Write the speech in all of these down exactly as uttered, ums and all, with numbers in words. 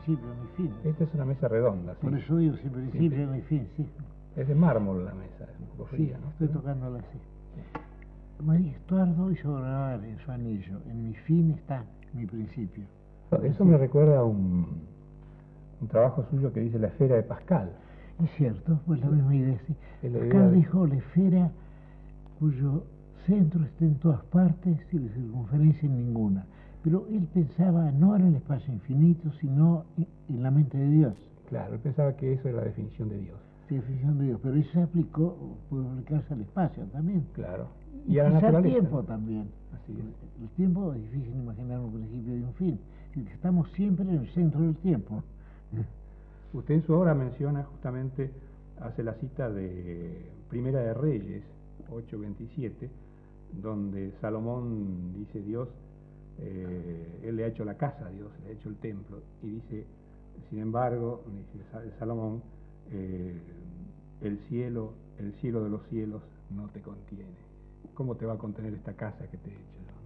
principio, mi fin. Esta es una mesa redonda, ¿sí? Por eso digo, si principio, Sí. mi fin, sí. Es de mármol la mesa, es un poco fría, Sí, ¿no? estoy tocándola así. María Estuardo hizo grabar en su anillo, en mi fin está mi principio. Eso me recuerda a un, un trabajo suyo que dice La esfera de Pascal. Es cierto, pues la misma idea. Sí. Es la idea Pascal de- dijo la esfera cuyo centro esté en todas partes y la circunferencia en ninguna. Pero él pensaba no en el espacio infinito, sino en, en la mente de Dios. Claro, él pensaba que eso era la definición de Dios. Sí, definición de Dios. Pero eso se aplicó, puede aplicarse al espacio también. Claro. Y, Y a la quizá al naturaleza, tiempo ¿no? también. Así es. El tiempo es difícil imaginar un principio y un fin. Es decir, que estamos siempre en el centro del tiempo. Usted en su obra menciona justamente, hace la cita de Primera de Reyes, ocho veintisiete, donde Salomón dice Dios, eh, él le ha hecho la casa a Dios, le ha hecho el templo, y dice, sin embargo, dice Salomón, eh, el cielo, el cielo de los cielos no te contiene. ¿Cómo te va a contener esta casa que te he hecho yo,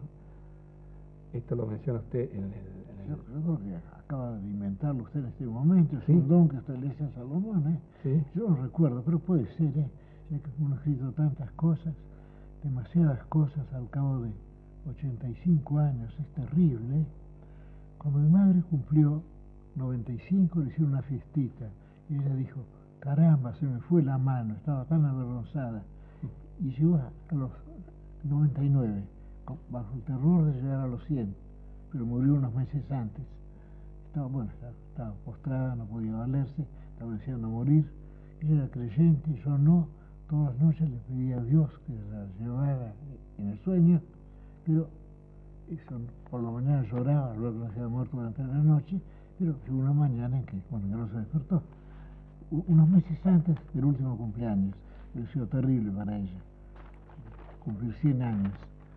¿no? Esto lo menciona usted en el... En el... Yo creo que acaba de inventarlo usted en este momento, es ¿Sí? un don que usted le hace a Salomón, ¿eh? ¿Sí? Yo no recuerdo, pero puede ser, ¿eh? Ya que uno ha escrito tantas cosas, demasiadas cosas al cabo de ochenta y cinco años, es terrible, ¿eh? Cuando mi madre cumplió noventa y cinco, le hicieron una fiestita, y ella dijo, caramba, se me fue la mano, estaba tan avergonzada, y llegó a, a los noventa y nueve, con- bajo el terror de llegar a los cien, pero murió unos meses antes. Estaba, bueno, estaba, estaba postrada, no podía valerse, estaba deseando morir. Ella era creyente, yo no. Todas las noches le pedía a Dios que la llevara en el sueño, pero eso, por la mañana lloraba, luego no se había muerto durante la noche, pero llegó una mañana en que, bueno, que no se despertó. U- unos meses antes del último cumpleaños, había sido terrible para ella, cumplir cien años.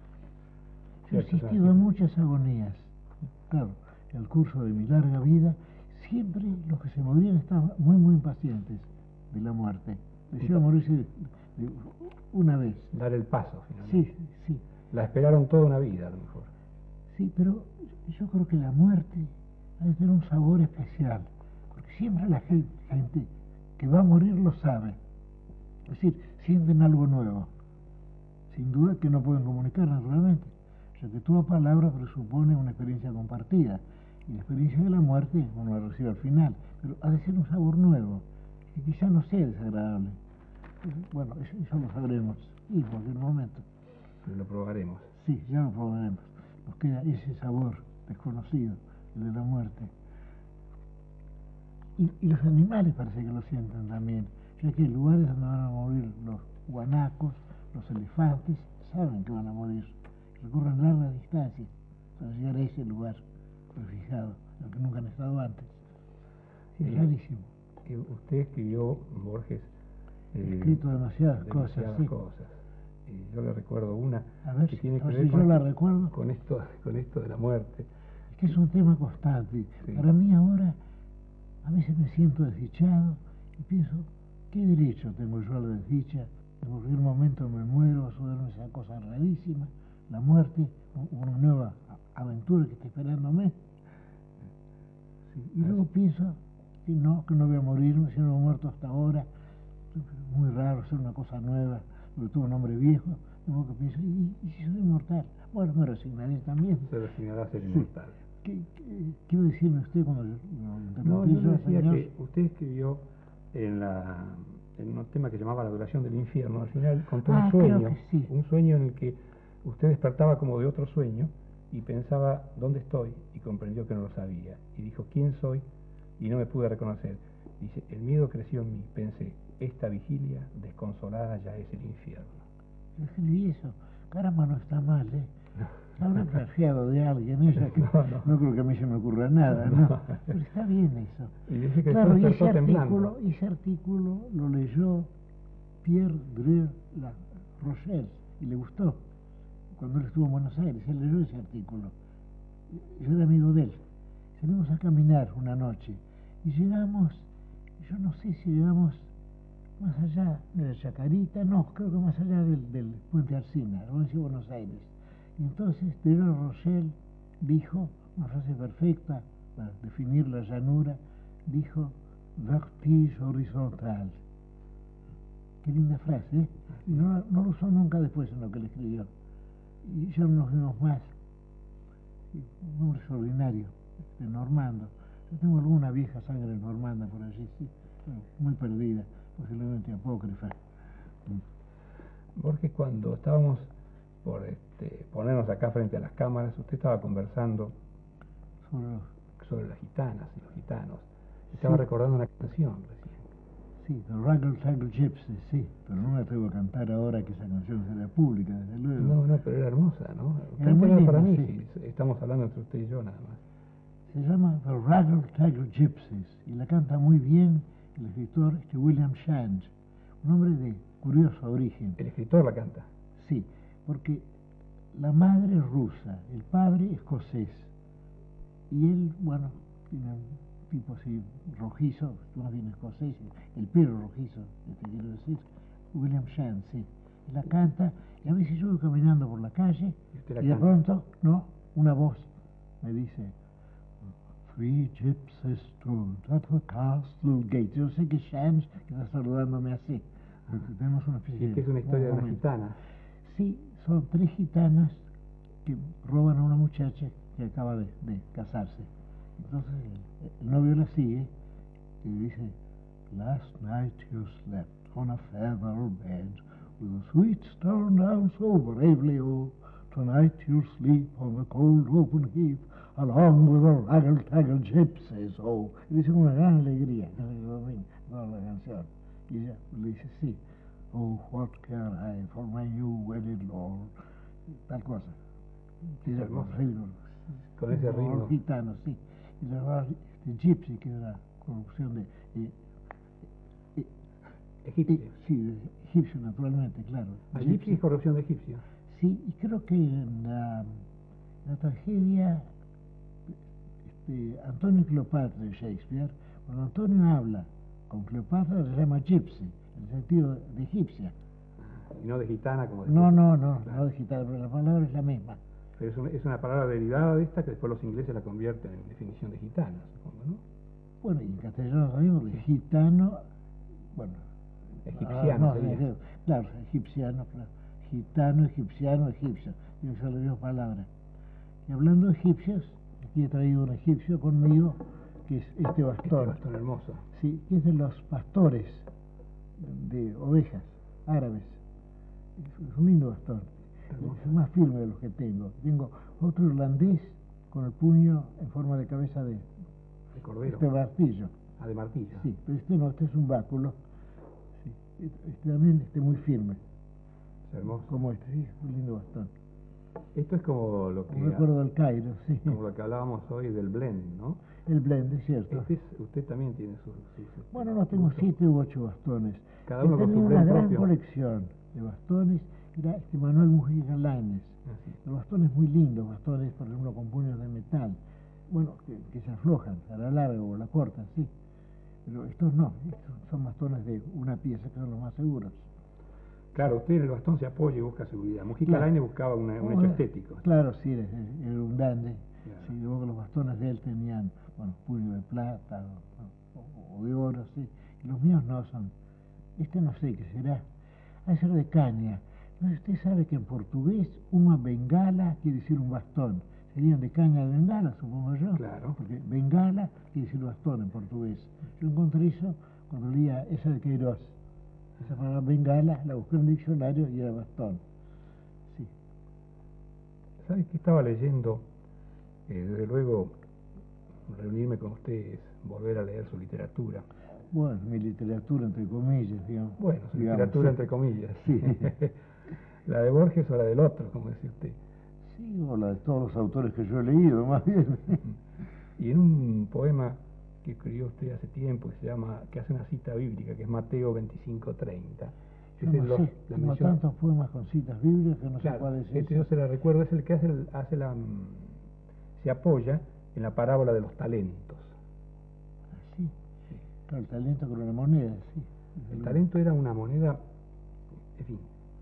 Yo he Cierto, asistido claro. a muchas agonías. Claro, en el curso de mi larga vida, siempre los que se morían estaban muy, muy impacientes de la muerte. Deseaban morirse de- de una vez. Dar el paso, finalmente. Sí, sí, La esperaron toda una vida, a lo mejor. sí, pero yo creo que la muerte ha de tener un sabor especial, porque siempre la gen- gente que va a morir lo sabe. Es decir, sienten algo nuevo. Sin duda que no pueden comunicar, naturalmente, ya que toda palabra presupone una experiencia compartida, y la experiencia de la muerte uno la recibe al final, pero ha de ser un sabor nuevo, que quizá no sea desagradable. Bueno, eso, eso lo sabremos en cualquier momento. Lo probaremos. Sí, ya lo probaremos. Nos queda ese sabor desconocido, el de la muerte. Y, y los animales parece que lo sienten también, ya que hay lugares donde van a morir los guanacos, los elefantes, saben que van a morir. Recorren largas distancias para llegar a ese lugar prefijado, al que nunca han estado antes. Es Sí. rarísimo. Y usted escribió, Borges, He eh, escrito demasiadas cosas, demasiadas sí. cosas. Y yo le recuerdo una A ver que si- tiene a que ver ver si con, yo la esto- recuerdo. con esto, con esto de la muerte. Es que es un tema constante. Sí. Para mí ahora, a veces me siento desdichado y pienso, ¿qué derecho tengo yo a la desdicha? En cualquier momento me muero, a sucederme esa cosa rarísima, la muerte, u- una nueva a- aventura que está esperándome. Sí, y luego pienso que no, que no voy a morirme, si no he muerto hasta ahora. Muy raro ser una cosa nueva, sobre todo un hombre viejo. De modo que pienso, ¿y, y si soy inmortal? Bueno, me resignaré también. Se resignará a ser Sí. inmortal. ¿Qué, qué, qué iba a decirme usted cuando yo, lo No, interrumpí yo le decía señor? que usted escribió en, la, en un tema que llamaba La duración del infierno. Al final contó Ah, un creo sueño, que sí. un sueño en el que usted despertaba como de otro sueño y pensaba, ¿dónde estoy? Y comprendió que no lo sabía. Y dijo, ¿quién soy? Y no me pude reconocer. Dice, el miedo creció en mí. Pensé, esta vigilia desconsolada ya es el infierno. Yo escribí eso. Caramba, no está mal, ¿eh? Habrá plagiado de alguien, ella que No, no, no. creo que a mí se me ocurra nada, ¿no? No. Pero está bien eso. Y dice que Claro, y después ese despertó artículo, temblando. ese artículo lo leyó Pierre Greux La Rochelle y le gustó. Cuando él estuvo en Buenos Aires, él leyó ese artículo. Yo era amigo de él. Salimos a caminar una noche y llegamos, yo no sé si llegamos más allá de la Chacarita, no, creo que más allá del, del Puente Alsina, la provincia de Buenos Aires. Y entonces Pierre Rochelle dijo, una frase perfecta, para definir la llanura, dijo vertige horizontal. Qué linda frase, ¿eh? Y no, no lo usó nunca después en lo que le escribió. Y ya no nos vimos más. Un hombre extraordinario, de normando. Yo tengo alguna vieja sangre normanda por allí, sí, pero muy perdida, posiblemente apócrifa. Borges, cuando estábamos por este, ponernos acá frente a las cámaras, usted estaba conversando Sobre los... sobre las gitanas y los gitanos. Estaba Sí. recordando una canción recién. Sí, The Raggle Taggle Gypsy, sí, pero no me atrevo a cantar ahora que esa canción será pública, desde luego. No, no, pero era hermosa, ¿no? Era muy Cántela para linda, mí, sí. si estamos hablando entre usted y yo nada más. Se llama The Raggle Taggle Gypsies y la canta muy bien el escritor este William Shand, un hombre de curioso origen. El escritor la canta. Sí, porque la madre es rusa, el padre escocés y él, bueno, tiene un tipo así rojizo, más bien escocés, el pelo rojizo, te quiero decir, William Shand, sí. Y la canta y a veces yo voy caminando por la calle Y usted la y de canta. pronto, no, una voz me dice: Three gypsies stood at the castle gate. Yo sé que Shand está saludándome así. Porque tenemos una especie Y esta es una historia de una momento. gitana. Sí, son tres gitanas que roban a una muchacha que acaba de, de casarse. Entonces el, el novio la sigue y le dice: Last night you slept on a feather bed with the sweets turned down so bravely, oh. Tonight you sleep on the cold open heath along with the raggle-taggle gypsies, oh. Y dice con una gran alegría, no la canción. Y ella le dice: sí. Oh, what care I for my new wedded lord. Tal cosa. Y ella hermoso. con ritmo. Con ese como ritmo. los gitanos, sí. Y la verdad, este gypsy, que es la corrupción de... eh, eh, Egipcio. eh, sí, de egipcio, naturalmente, claro. Ah, egipcio es corrupción de egipcio. Sí, y creo que en la, la tragedia este, Antonio y Cleopatra de Shakespeare, cuando Antonio habla con Cleopatra, se llama gypsy, en el sentido de egipcia. Y no de gitana como de No, no, no, Claro. no de gitana, pero la palabra es la misma. Pero es una, es una palabra derivada de esta que después los ingleses la convierten en definición de gitana, supongo, ¿no? Bueno, y en castellano también, porque gitano, bueno, Egipciano ah, no, sería. eh, claro, egipciano, claro. Gitano, egipciano, egipcio, y son las mismas palabras. Y hablando de egipcios, aquí he traído un egipcio conmigo, que es este Este bastón, bastón hermoso. sí, que es de los pastores de ovejas árabes. Es, es un lindo bastón, Hermoso. es el más firme de los que tengo. Tengo otro irlandés con el puño en forma de cabeza de De cordero. este martillo. Ah, de martillo. Sí, pero este no, este es un báculo. Sí, este, este también este muy firme, Es hermoso. como este, sí, un lindo bastón. Esto es como lo Un que recuerdo del Cairo, sí. como lo que hablábamos hoy del blend, ¿no? El blend, es cierto. Este es- usted también tiene sus... sus- Bueno, no, tengo gustos. siete u ocho bastones. Cada Él uno con tenía su una blend gran propio. colección de bastones. Era este Manuel Mujica Lainez. Así. Los bastones muy lindos, bastones, por ejemplo, con puños de metal. Bueno, que, que se aflojan a la larga o a la corta, sí. Pero estos no, estos son bastones de una pieza, que son los más seguros. Claro, usted en el bastón se apoya y busca seguridad. Mujica Claro. Lainez buscaba una- un hecho Bueno, estético. Claro, sí, era, era un dandy. Claro. Sí, luego los bastones de él tenían, bueno, puño de plata o, o- o de oro, sí. Y los míos no son. Este no sé qué será. Ha de ser de caña. No sé, usted sabe que en portugués una bengala quiere decir un bastón. Serían de caña de bengala, supongo yo. Claro. Porque bengala quiere decir bastón en portugués. Yo encontré eso cuando leía esa de Queiroz. Esa palabra bengala la busqué en el diccionario y era bastón. Sí. ¿Sabes qué estaba leyendo? Eh, desde luego, reunirme con usted es volver a leer su literatura. Bueno, mi literatura, entre comillas, digamos. Bueno, su digamos, literatura sí. entre comillas. Sí. La de Borges o la del otro, como decía usted. Sí, o la de todos los autores que yo he leído, más bien. Y en un poema que escribió usted hace tiempo, que se llama, que hace una cita bíblica, que es Mateo veinticinco treinta. Yo Ese no lo- sé, la tengo menciona- tantos poemas con citas bíblicas que no sé Claro, cuál es este ese. yo se la recuerdo, es el que hace, el- hace la, mm, se apoya en la parábola de los talentos. Ah, sí. Claro, el talento con una moneda, sí. El talento era una moneda, en fin,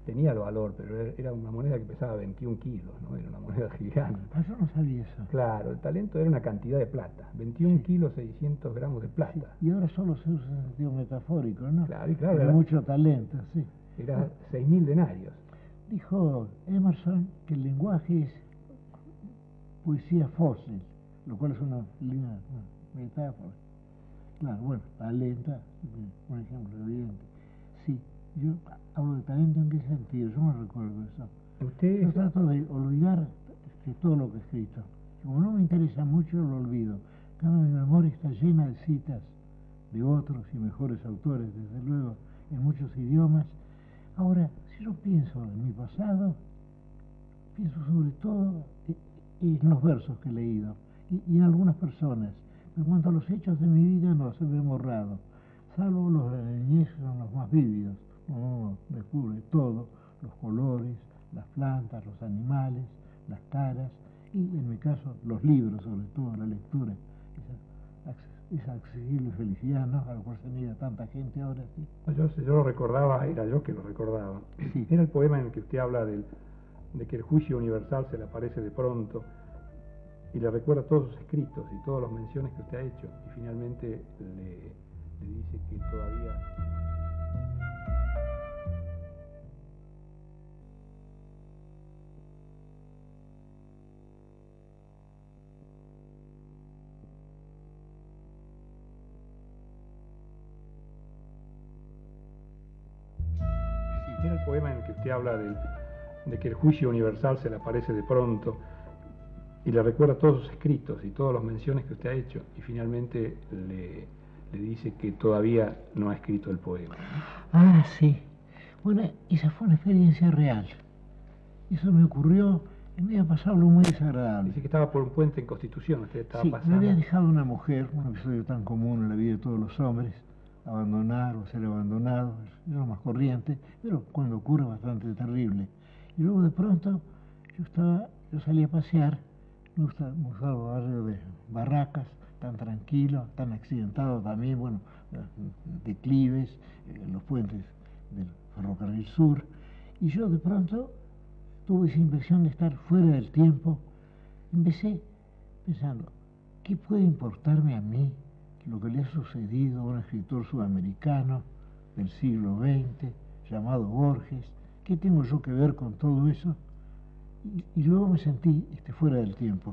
tenía el valor, pero era- era una moneda que pesaba veintiún kilos, ¿no? Era una moneda gigante. Ah, yo no sabía eso. Claro, el talento era una cantidad de plata, veintiún Sí. kilos seiscientos gramos de plata. Y ahora solo se usa en sentido metafórico, ¿no? Claro, y claro, Tiene era- mucho talento, sí. Era seis mil denarios. Dijo Emerson que el lenguaje es poesía fósil, lo cual es una linda una metáfora. Claro, bueno, talenta, un ejemplo evidente. Sí, yo hablo de talento en qué sentido, yo no recuerdo eso. Usted Yo es- trato de olvidar este, todo lo que he escrito. Como no me interesa mucho, lo olvido. En cambio, mi memoria está llena de citas de otros y mejores autores, desde luego, en muchos idiomas. Ahora, si yo pienso en mi pasado, pienso sobre todo en los versos que he leído y, y en algunas personas. En cuanto a los hechos de mi vida, no se me han borrado, salvo los de la niñez, que son los más vívidos. Uno descubre todo, los colores, las plantas, los animales, las caras y, en mi caso, los libros, sobre todo la lectura. Esa, acce- esa accesible felicidad, ¿no?, a la cual se niega tanta gente ahora, sí. Yo, yo lo recordaba, era yo que lo recordaba. Sí. Era el poema en el que usted habla del, de que el juicio universal se le aparece de pronto y le recuerda todos sus escritos y todas las menciones que usted ha hecho y finalmente le, le dice que todavía... Era el poema en el que usted habla del, de que el juicio universal se le aparece de pronto y le recuerda todos sus escritos y todas las menciones que usted ha hecho y finalmente le, le dice que todavía no ha escrito el poema. Ah, sí. Bueno, esa fue una experiencia real. Eso me ocurrió y me había pasado algo muy desagradable. Dice que estaba por un puente en Constitución, usted estaba Sí, pasando. me había dejado una mujer, un episodio tan común en la vida de todos los hombres, abandonar o ser abandonado, es lo más corriente, pero cuando ocurre bastante terrible. Y luego de pronto yo estaba, yo salí a pasear, me gusta, me gustaba el barrio de Barracas, tan tranquilo, tan accidentado también, bueno, declives, eh, los puentes del ferrocarril sur, y yo de pronto tuve esa impresión de estar fuera del tiempo. Empecé pensando, ¿qué puede importarme a mí lo que le ha sucedido a un escritor sudamericano del siglo veinte llamado Borges? ¿Qué tengo yo que ver con todo eso? Y, y luego me sentí este, fuera del tiempo.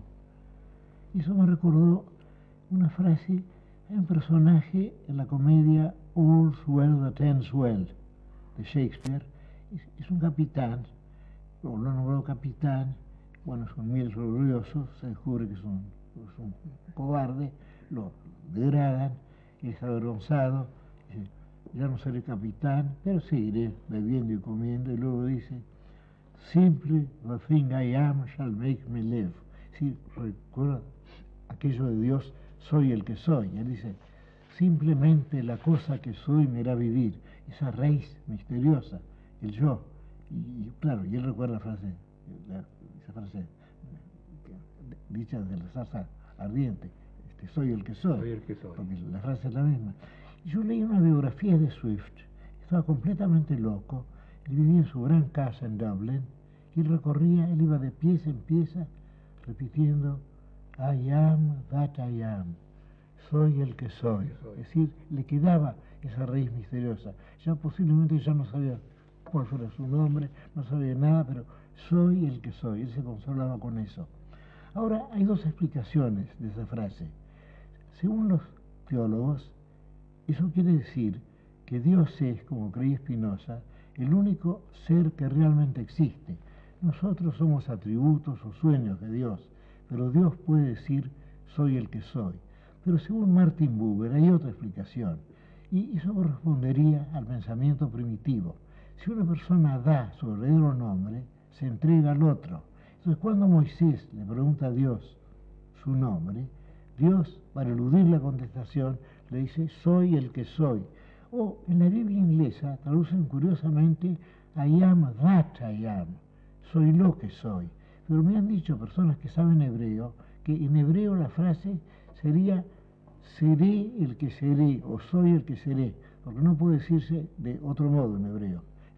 Y eso me recordó una frase, hay un personaje en la comedia All's Well That Ends Well de Shakespeare, es, es un capitán, o lo han nombrado capitán, bueno, es un miel orgulloso, se descubre que es un, es un cobarde, lo degradan, y es avergonzado, dice, ya no seré capitán, pero seguiré bebiendo y comiendo, y luego dice, simply the thing I am shall make me live. Sí, recuerda aquello de Dios, soy el que soy. Él dice, simplemente la cosa que soy me hará vivir, esa raíz misteriosa, el yo. Y, y claro, y él recuerda la frase, la, esa frase eh, dicha de la salsa ardiente, este, soy el que soy, Soy el que soy. porque la frase es la misma. Y yo leí una biografía de Swift, estaba completamente loco, él vivía en su gran casa en Dublin, y él recorría, él iba de pieza en pieza, repitiendo, I am that I am, soy el que soy. soy. Es decir, le quedaba esa raíz misteriosa. Ya posiblemente ya no sabía cuál fuera su nombre, no sabía nada, pero soy el que soy. Él se consolaba con eso. Ahora, hay dos explicaciones de esa frase. Según los teólogos, eso quiere decir que Dios es, como creía Spinoza, el único ser que realmente existe. Nosotros somos atributos o sueños de Dios, pero Dios puede decir, soy el que soy. Pero según Martin Buber hay otra explicación, y eso correspondería al pensamiento primitivo. Si una persona da su verdadero nombre, se entrega al otro. Entonces, cuando Moisés le pregunta a Dios su nombre, Dios, para eludir la contestación, le dice, soy el que soy. O en la Biblia inglesa traducen curiosamente, I am that I am, soy lo que soy. Pero me han dicho personas que saben hebreo, que en hebreo la frase sería, seré el que seré, o soy el que seré, porque no puede decirse de otro modo en hebreo. En fin,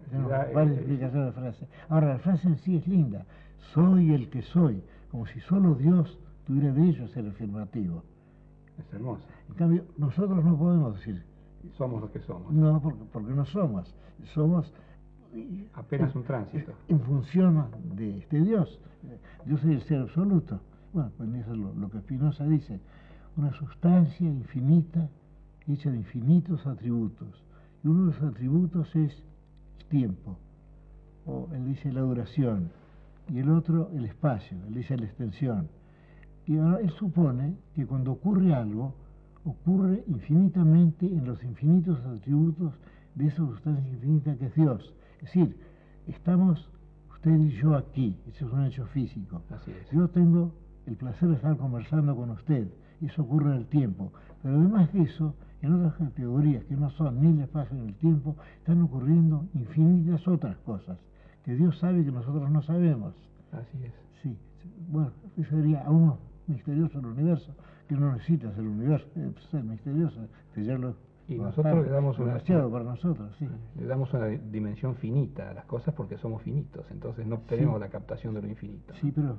Tenemos Da, varias eh, explicaciones de la frase. Ahora, la frase en sí es linda. Soy el que soy, como si solo Dios tuviera derecho a ser afirmativo. Es hermosa. En cambio, nosotros no podemos decir, Somos lo que somos. no, porque, porque no somos. Somos Apenas un tránsito. en función de este Dios. Dios es el ser absoluto. Bueno, pues eso es lo, lo que Spinoza dice. Una sustancia infinita hecha de infinitos atributos. Y uno de los atributos es el tiempo, o él dice la duración, y el otro el espacio, él dice la extensión. Y ahora él supone que cuando ocurre algo, ocurre infinitamente en los infinitos atributos de esa sustancia infinita que es Dios. Es decir, estamos usted y yo aquí, eso es un hecho físico. Así es. Yo tengo el placer de estar conversando con usted, eso ocurre en el tiempo, pero además de eso, en otras categorías que no son ni el espacio ni el tiempo, están ocurriendo infinitas otras cosas que Dios sabe que nosotros no sabemos. Así es. Sí, bueno, eso sería aún más misterioso el universo, que no necesita ser universo, eh, ser misterioso, que ya lo Y nosotros le damos una, demasiado para nosotros, sí. le damos una dimensión finita a las cosas porque somos finitos, entonces no tenemos Sí. la captación de lo infinito. Sí, pero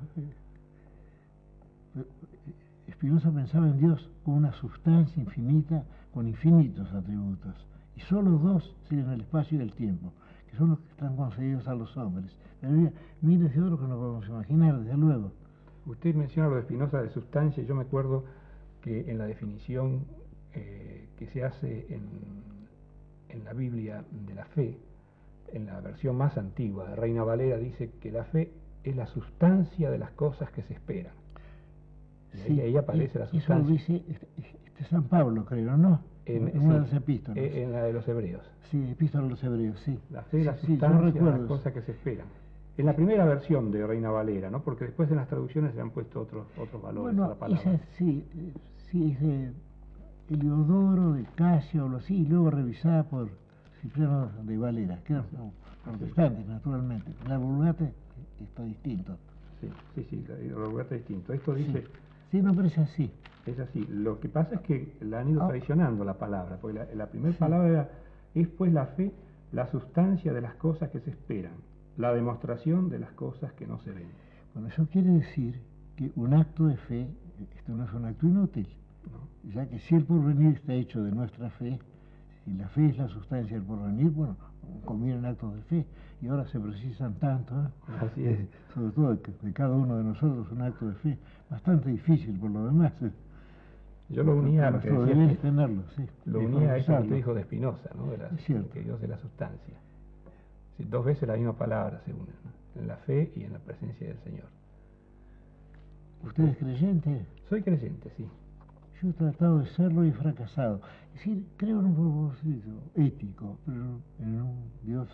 eh, Spinoza pensaba en Dios como una sustancia infinita con infinitos atributos, y solo dos siguen el espacio y el tiempo, que son los que están concedidos a los hombres. Pero había miles de otros que no podemos imaginar, desde luego. Usted menciona lo de Spinoza de sustancia, y yo me acuerdo que en la definición eh, que se hace en, en la Biblia de la fe, en la versión más antigua de Reina Valera, dice que la fe es la sustancia de las cosas que se esperan. Y Sí, ahí, ahí aparece y- la Eso lo sustancia. dice este, este San Pablo, creo, ¿no? En, En una de las sí, epístolas. eh, en la de los hebreos. Sí, epístola a los hebreos, sí. La fe es la Sí, sí, yo sustancia de recuerdo las eso. cosas que se esperan. En la primera versión de Reina Valera, ¿no? Porque después en las traducciones se han puesto otros otros valores a Bueno, la palabra. esa sí, eh, sí es de Heliodoro, de Casio, o algo así, y luego revisada por Cipriano de Valera, que eran no, protestantes, naturalmente. La Vulgata está distinto. Sí, sí, sí, la- el Vulgata es distinto. Esto dice, Sí, sí, no parece así. es así. Lo que pasa es que la han ido Ah. traicionando la palabra, porque la, la primera Sí. palabra era, es pues la fe, la sustancia de las cosas que se esperan, la demostración de las cosas que no se ven. Bueno, eso quiere decir que un acto de fe, esto no es un acto inútil, ¿No? ya que si el porvenir está hecho de nuestra fe, si la fe es la sustancia del porvenir, bueno, convienen actos de fe, y ahora se precisan tanto, ¿eh? Así es. Eh, sobre todo de, que de cada uno de nosotros un acto de fe, bastante difícil por lo demás. ¿eh? Yo lo unía a lo que Nuestro decía, deber es tenerlo, sí. lo de unía a eso que profesarlo. usted dijo de Spinoza, ¿no? De la, Es cierto. que Dios es la sustancia. Sí, dos veces la misma palabra se unen, ¿no? En la fe y en la presencia del Señor. ¿Usted es creyente? Soy creyente, sí. Yo he tratado de serlo y he fracasado. Es decir, creo en un propósito ético, pero en un Dios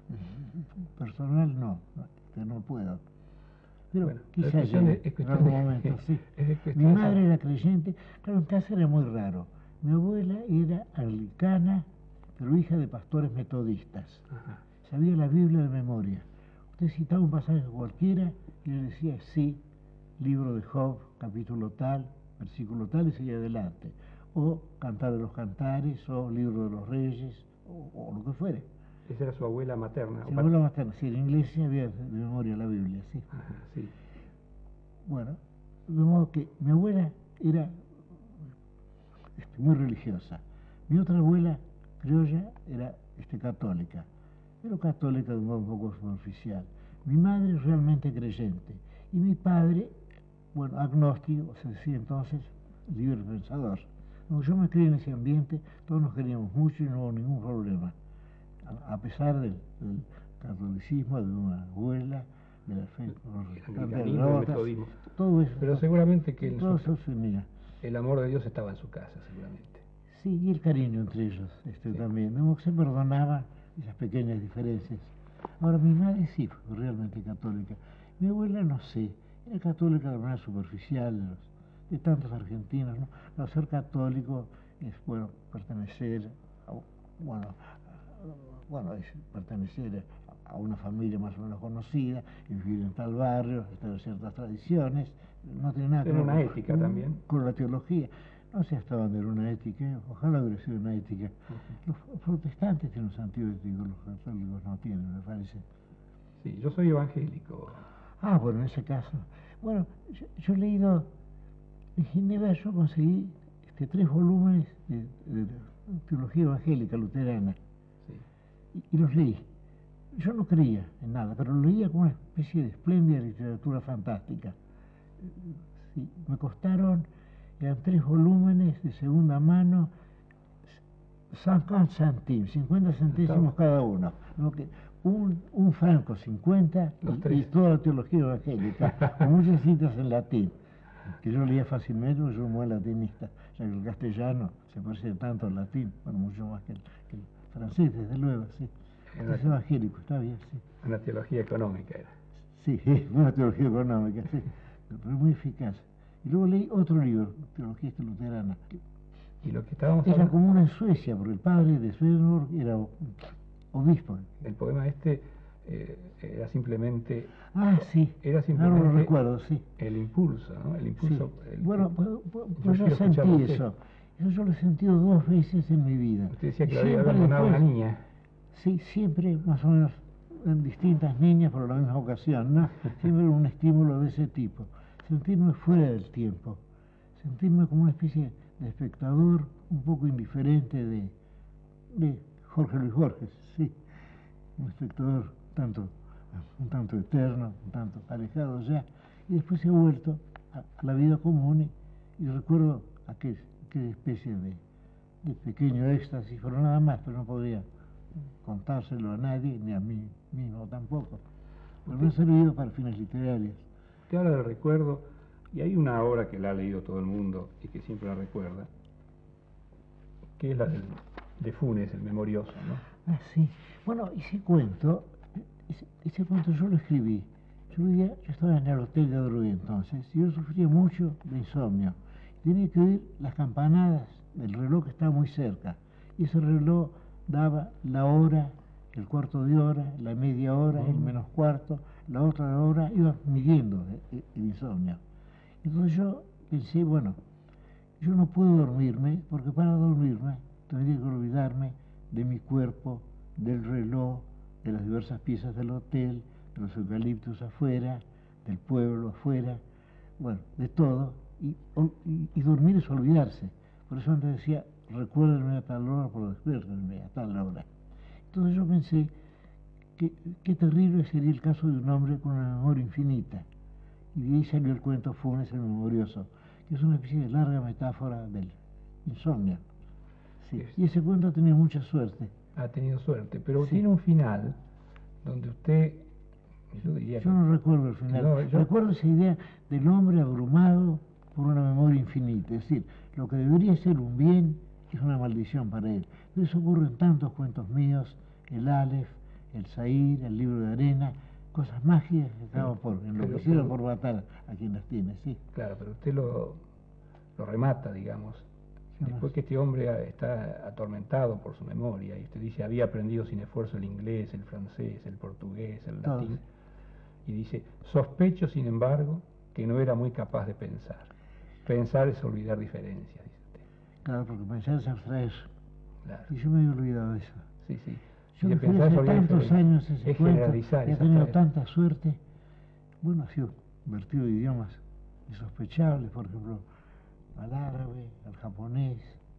personal no, no, que no puedo. Pero Bueno, es quizás cuestión de- llegue es en cuestión algún de- momento, sí. es de Mi cuestión de- madre era creyente, claro, en casa era muy raro. Mi abuela era anglicana, pero hija de pastores metodistas. Ajá. Sabía la Biblia de memoria. Usted citaba un pasaje cualquiera y le decía sí, libro de Job, capítulo tal, versículo tal, y seguía adelante. O Cantar de los Cantares, o Libro de los Reyes, o, o lo que fuere. Esa era su abuela materna. Si o la abuela materna, sí, en inglés sí había de memoria la Biblia, sí. Ajá, sí. Bueno, de modo que mi abuela era este, muy religiosa. Mi otra abuela, criolla, era este, católica, pero católica de un modo un poco superficial. Mi madre realmente creyente. Y mi padre, bueno, agnóstico, se decía entonces, libre pensador. No, yo me crié en ese ambiente, todos nos queríamos mucho y no hubo ningún problema. A, a pesar del, del catolicismo de una abuela, de la fe El protestante de anglicanismo, la el otra, metodismo. todo eso. Pero seguramente que el, todo eso se unía. el amor de Dios estaba en su casa, seguramente. Sí, y el cariño entre ellos este, Sí. también. ¿No? Se perdonaban esas pequeñas diferencias. Ahora, mi madre sí fue realmente católica. Mi abuela no sé, era católica de manera superficial, de, los- de tantos argentinos, ¿no? No, ser católico es, bueno, pertenecer a, bueno, a- bueno, es pertenecer a, a una familia más o menos conocida, y vivir en tal barrio, tener ciertas tradiciones, no tiene nada que Tener ver una con- ética con- también. con la teología. no sé hasta dónde era una ética, ojalá hubiera sido una ética. Uh-huh. Los protestantes tienen un sentido ético, los católicos no tienen, me parece. Sí, yo soy evangélico. Ah, bueno, en ese caso. Bueno, yo, yo he leído, en Ginebra yo conseguí este, tres volúmenes de, de, de teología evangélica luterana. Sí. Y, y los leí. Yo no creía en nada, pero lo leía como una especie de espléndida literatura fantástica. Sí, me costaron, eran tres volúmenes de segunda mano, cincuenta céntimos, cincuenta centésimos cada uno. ¿No? Que un, un franco cincuenta y, y toda la teología evangélica, con muchas citas en latín, que yo leía fácilmente porque soy un buen latinista, ya que el castellano se parece tanto al latín, bueno, mucho más que el, que el francés, desde luego, sí. Es evangélico, está bien, sí. Una teología económica era. Sí, una teología económica, sí, pero muy eficaz. Y luego leí otro libro, Teología Luterana. Y lo que estábamos Era hablando... como una en Suecia, porque el padre de Swedenborg era obispo. El poema este eh, era simplemente... Ah, sí, era simplemente ahora lo recuerdo, sí. El impulso, ¿no? El impulso... Sí. El, bueno, pues, pues yo, yo sentí eso. Eso yo lo he sentido dos veces en mi vida. Usted decía que lo había abandonado una niña. Sí, siempre más o menos en distintas niñas por la misma ocasión, ¿no? Siempre un estímulo de ese tipo. Sentirme fuera del tiempo, sentirme como una especie de espectador un poco indiferente de, de Jorge Luis Borges, sí. Un espectador tanto, un tanto eterno, un tanto alejado ya. Y después he vuelto a, a la vida común y, y recuerdo aquel, aquella especie de, de pequeño éxtasis, pero nada más, pero no podría contárselo a nadie, ni a mí mismo tampoco. Pero me ha servido para fines literarios. Te habla del recuerdo, y hay una obra que la ha leído todo el mundo y que siempre la recuerda, que es la del, de Funes, el memorioso, ¿no? Ah, sí. Bueno, ese cuento, ese, ese cuento yo lo escribí. Yo vivía, yo estaba en el hotel de Adrogué entonces, y yo sufría mucho de insomnio. Tenía que oír las campanadas del reloj que estaba muy cerca, y ese reloj daba la hora, el cuarto de hora, la media hora, el menos cuarto, la otra hora, iba midiendo el, el insomnio. Entonces yo pensé, bueno, yo no puedo dormirme, porque para dormirme tendría que olvidarme de mi cuerpo, del reloj, de las diversas piezas del hotel, de los eucaliptos afuera, del pueblo afuera, bueno, de todo, y, y, y dormir es olvidarse. Por eso antes decía, recuérdenme a tal hora, por despiértenme a tal hora. Entonces yo pensé que qué terrible sería el caso de un hombre con una memoria infinita. Y de ahí salió el cuento Funes el memorioso, que es una especie de larga metáfora del insomnio. Sí. Y ese cuento ha tenido mucha suerte. Ha tenido suerte, pero sí. Tiene un final donde usted... Yo, diría yo no recuerdo el final. No, yo... Recuerdo esa idea del hombre abrumado por una memoria infinita. Es decir, lo que debería ser un bien es una maldición para él. Pero eso ocurre en tantos cuentos míos, el Aleph, el Zahir, el libro de arena, cosas mágicas que acaban por enloquecer o por matar a quien las tiene, sí. Claro, pero usted lo, lo remata, digamos, sí, después no. que este hombre está atormentado por su memoria, y usted dice, había aprendido sin esfuerzo el inglés, el francés, el portugués, el Todos. latín, y dice, sospecho, sin embargo, que no era muy capaz de pensar. Pensar es olvidar diferencias, dice usted. Claro, porque pensar es abstraer. Claro. Y yo me he olvidado de eso. Sí, sí. Yo me fui hace tantos años ese cuento, y he tenido tanta suerte. Bueno, ha sido vertido de idiomas insospechables, por ejemplo, al árabe, al japonés,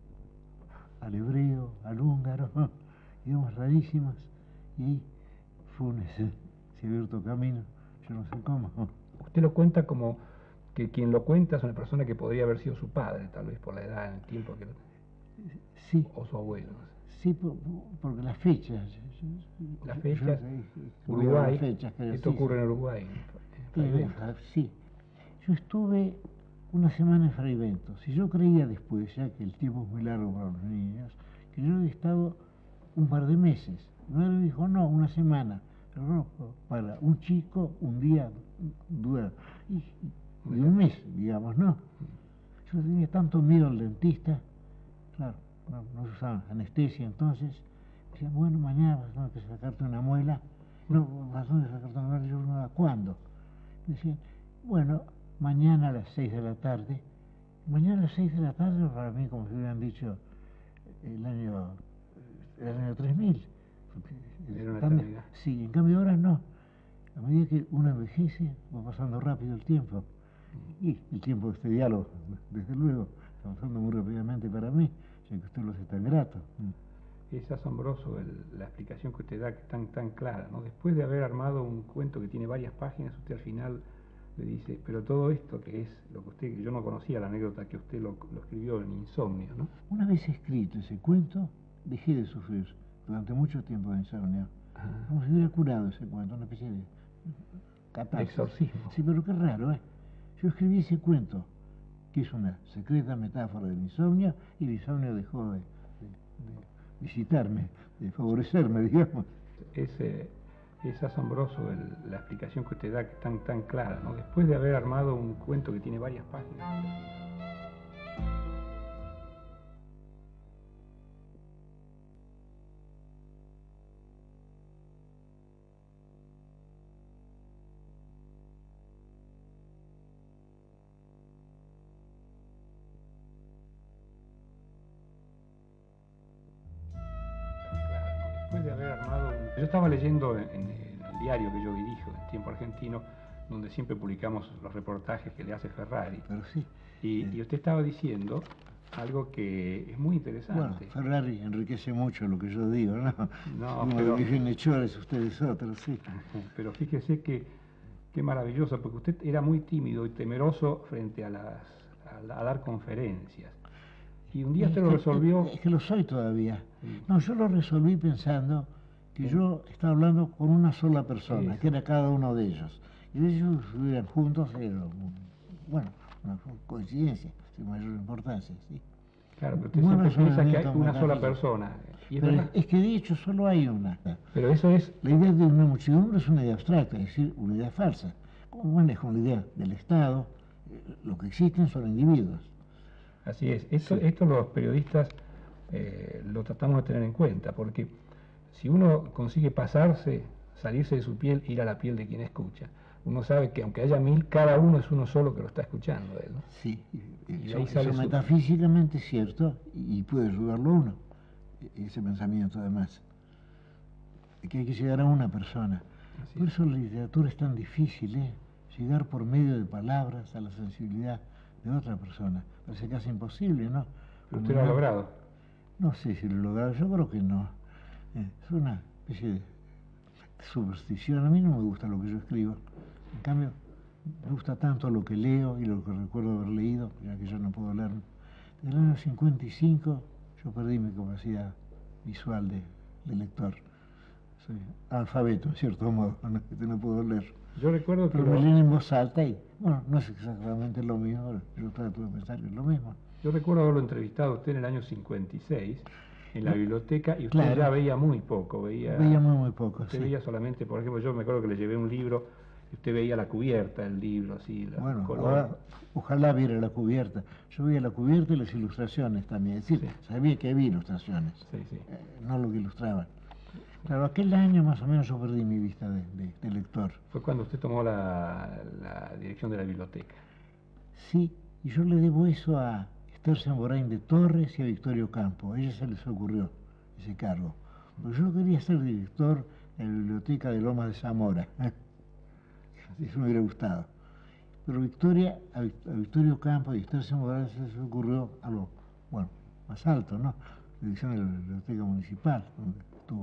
al hebreo, al húngaro, idiomas rarísimos, y ahí Funes eh, se ha abierto camino, yo no sé cómo. Usted lo cuenta como que quien lo cuenta es una persona que podría haber sido su padre, tal vez por la edad, en el tiempo que lo... Sí. O su abuelo. Sí, por, porque las fechas. Las fechas, Uruguay, fechas, esto sí, ocurre sí. en Uruguay. En sí, yo estuve una semana en Fraiventos, y yo creía después, ya que el tiempo es muy largo para los niños, que yo había estado un par de meses. Mi madre me dijo, no, una semana, pero no, para un chico un día dura, y, y un mes, digamos, ¿no? Yo tenía tanto miedo al dentista, claro. No, no se usaba anestesia, entonces decían, bueno, mañana vas a tener que sacarte una muela. No, vas a tener que sacarte una muela. Yo, ¿cuándo? Decían, bueno, mañana a las seis de la tarde. Mañana a las seis de la tarde, para mí, como si hubieran dicho el año, el año tres mil. Era una Cambio, eternidad. sí, en cambio ahora no. A medida que uno envejece, va pasando rápido el tiempo. Y el tiempo de este diálogo, desde luego, está pasando muy rápidamente para mí, ya que usted lo hace tan grato. Es asombroso el, la explicación que usted da, que tan, tan clara, ¿no? Después de haber armado un cuento que tiene varias páginas, usted al final le dice, pero todo esto que es lo que usted, yo no conocía la anécdota que usted lo, lo escribió en Insomnio, ¿no? Una vez escrito ese cuento, dejé de sufrir durante mucho tiempo de insomnio. Ah. Como si hubiera curado ese cuento, una especie de catarsis. Exorcismo. Sí, pero qué raro, ¿eh? Yo escribí ese cuento, que es una secreta metáfora del insomnio, y el insomnio dejó de, de, de visitarme, de favorecerme, digamos. Es, eh, es asombroso el, la explicación que usted da, que tan, tan clara, ¿no? Después de haber armado un cuento que tiene varias páginas. Después de haber armado un... Yo estaba leyendo en, en el diario que yo dirijo, en Tiempo Argentino, donde siempre publicamos los reportajes que le hace Ferrari. Pero sí. Y, eh. y usted estaba diciendo algo que es muy interesante. Bueno, Ferrari enriquece mucho lo que yo digo, ¿no? No, Uno pero... de mis bienhechores, ustedes otros, sí. Pero fíjese que qué maravilloso, porque usted era muy tímido y temeroso frente a, las, a, a dar conferencias. Y un día usted lo resolvió... Es que lo soy todavía. No, yo lo resolví pensando que yo estaba hablando con una sola persona, que era cada uno de ellos. Y ellos estuvieran juntos, era, bueno, una coincidencia, sin mayor importancia, ¿sí? Claro, pero usted siempre piensa que hay una sola persona. Y es, pero es que de hecho solo hay una. Pero eso es... La idea de una muchedumbre es una idea abstracta, es decir, una idea falsa. ¿Cómo manejo la idea del Estado? Lo que existen son individuos. Así es. Esto, sí. esto los periodistas eh, lo tratamos de tener en cuenta, porque si uno consigue pasarse, salirse de su piel, ir a la piel de quien escucha, uno sabe que aunque haya mil, cada uno es uno solo que lo está escuchando, ¿eh? ¿no? Sí, y, y eso, ahí sale eso su... metafísicamente es cierto y puede ayudarlo a uno, ese pensamiento además, que hay que llegar a una persona. Así por eso la literatura es tan difícil, ¿eh? Llegar por medio de palabras a la sensibilidad de otra persona. Parece casi imposible, ¿no? ¿Pero usted lo ha logrado? No sé si lo he logrado, yo creo que no. Eh, es una especie de superstición. A mí no me gusta lo que yo escribo. En cambio, me gusta tanto lo que leo y lo que recuerdo haber leído, ya que yo no puedo leer. En el año cincuenta y cinco yo perdí mi capacidad visual de, de lector. Soy alfabeto, en cierto modo, no, no puedo leer. Yo recuerdo que... Pero me leen en voz alta y, bueno, no es exactamente lo mismo, yo trato de pensar que es lo mismo. Yo recuerdo haberlo entrevistado a usted en el año cincuenta y seis, en la biblioteca, y usted claro. ya veía muy poco, veía... Veía muy, muy poco, Usted sí. veía solamente, por ejemplo, yo me acuerdo que le llevé un libro, y usted veía la cubierta del libro, así, la bueno, color. Ahora, ojalá viera la cubierta. Yo veía la cubierta y las ilustraciones también, es decir, sí. Sabía que había ilustraciones, sí, sí. Eh, no lo que ilustraban. Claro, aquel año más o menos yo perdí mi vista de, de, de lector. Fue cuando usted tomó la, la dirección de la biblioteca. Sí, y yo le debo eso a Esther Samborain de Torres y a Victorio Campo. A ellos se les ocurrió ese cargo. Porque yo quería ser director de la biblioteca de Lomas de Zamora. Eso me hubiera gustado. Pero Victoria, a Victorio Campo y a Esther Samborain se les ocurrió algo, bueno, más alto, ¿no? La dirección de la biblioteca municipal, donde estuvo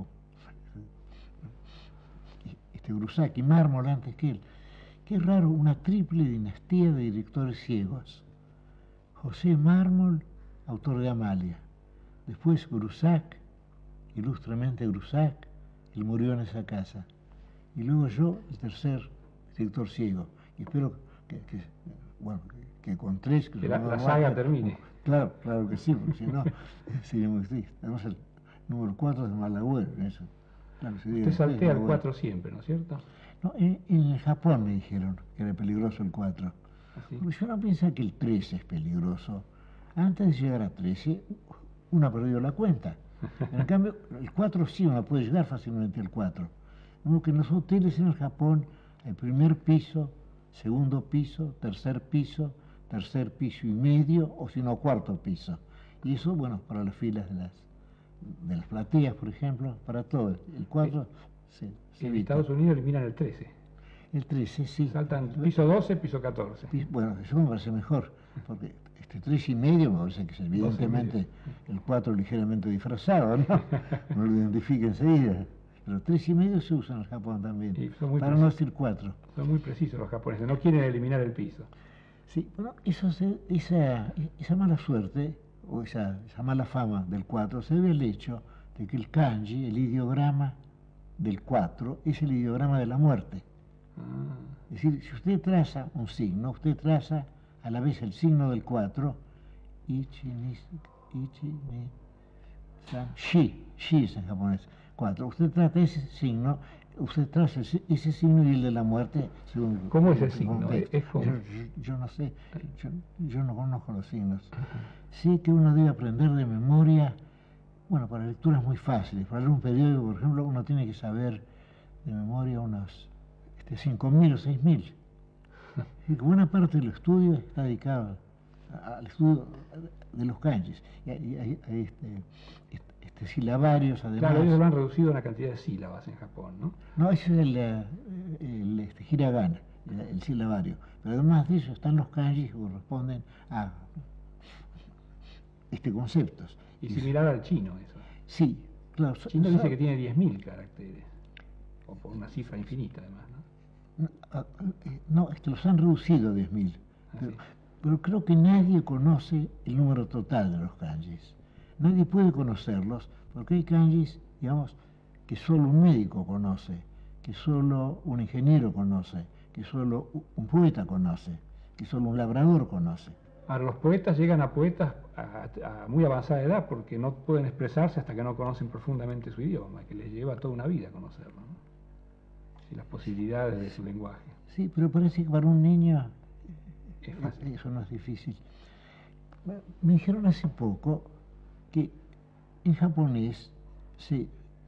este Grusac y Mármol antes que él. Qué raro, una triple dinastía de directores ciegos. José Mármol, autor de Amalia. Después Grusac, ilustremente Grusac, él murió en esa casa. Y luego yo, el tercer director ciego. Y espero que, que bueno, que, que con tres... Que, que la, la saga termine. Claro, claro que sí, porque si no sería muy triste. Además el número cuatro es de Malagüero, eso. Claro, usted saltea el cuatro siempre, ¿no es cierto? No, en, en Japón me dijeron que era peligroso el cuatro. ¿Sí? Porque yo no pienso que el trece es peligroso. Antes de llegar a trece, uno ha perdido la cuenta. En cambio, el cuatro sí, uno puede llegar fácilmente al cuatro. Como que en los hoteles en el Japón, el primer piso, segundo piso, tercer piso, tercer piso y medio, o si no, cuarto piso. Y eso, bueno, para las filas de las, de las plateas, por ejemplo, para todo. El cuatro se, se En evita. Estados Unidos eliminan el trece. El trece, sí. Saltan piso doce, piso catorce. Bueno, eso me parece mejor, porque este tres y medio me parece que es evidentemente el cuatro ligeramente disfrazado, ¿no? No lo identifica enseguida. Pero tres y medio se usa en Japón también, para no decir cuatro. Son muy precisos los japoneses, no quieren eliminar el piso. Sí, bueno, eso se, esa, esa mala suerte, o esa, esa mala fama del cuatro, se debe al hecho de que el kanji, el ideograma del cuatro, es el ideograma de la muerte. Ah. Es decir, si usted traza un signo, usted traza a la vez el signo del cuatro, ichi, ni, ichi, ni, san, shi, shi es en japonés, cuatro. Usted trata ese signo, usted traza ese, ese signo y el de la muerte. Según ¿Cómo es el signo? Es como... yo, yo, yo no sé, yo, yo no conozco los signos. Sí que uno debe aprender de memoria, bueno, para lecturas muy fáciles. Para leer un periódico, por ejemplo, uno tiene que saber de memoria unos este, cinco mil o seis mil. Y buena parte del estudio está dedicado al estudio de los kanjis. Y a, y a, a este, este, silabarios, además. Claro, ellos lo han reducido a una cantidad de sílabas en Japón, ¿no? No, ese es el, el este, hiragana, el, el silabario. Pero además de eso están los kanjis que corresponden a este, conceptos. Y similar al chino, eso. Sí, claro. El chino dice que tiene diez mil caracteres, o por una cifra infinita además, ¿no? No, no es que los han reducido a diez mil. Ah, pero, sí. pero creo que nadie conoce el número total de los kanjis. Nadie puede conocerlos porque hay kanjis, digamos, que solo un médico conoce, que solo un ingeniero conoce, que solo un poeta conoce, que solo un labrador conoce. Ahora, los poetas llegan a poetas a, a muy avanzada edad porque no pueden expresarse hasta que no conocen profundamente su idioma, que les lleva toda una vida conocerlo, ¿no? Y las posibilidades de su lenguaje. Sí, pero parece que para un niño es fácil. Eso no es difícil. Me dijeron hace poco que en japonés se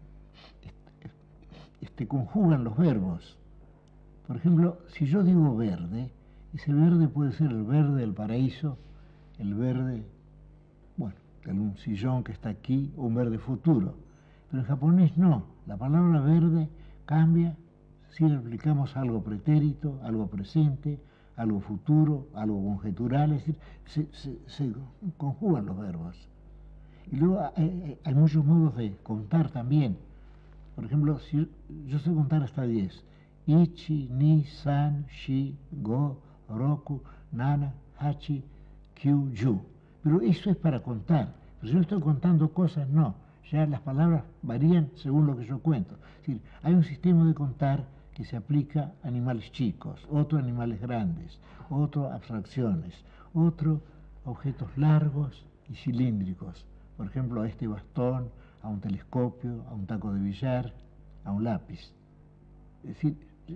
este, conjugan los verbos. Por ejemplo, si yo digo verde, ese verde puede ser el verde del paraíso, el verde, bueno, de un sillón que está aquí, o un verde futuro. Pero en japonés no. La palabra verde cambia si le aplicamos algo pretérito, algo presente, algo futuro, algo conjetural, es decir, se, se, se conjugan los verbos. Y luego hay, hay muchos modos de contar también. Por ejemplo, si yo sé contar hasta diez. Ichi, ni, san, shi, go, roku, nana, hachi, kyu, yu. Pero eso es para contar. Pero si yo estoy contando cosas, no. Ya las palabras varían según lo que yo cuento. Es decir, hay un sistema de contar que se aplica a animales chicos, otro a animales grandes, otro a abstracciones, otro a objetos largos y cilíndricos. Por ejemplo, a este bastón, a un telescopio, a un taco de billar, a un lápiz. Es decir,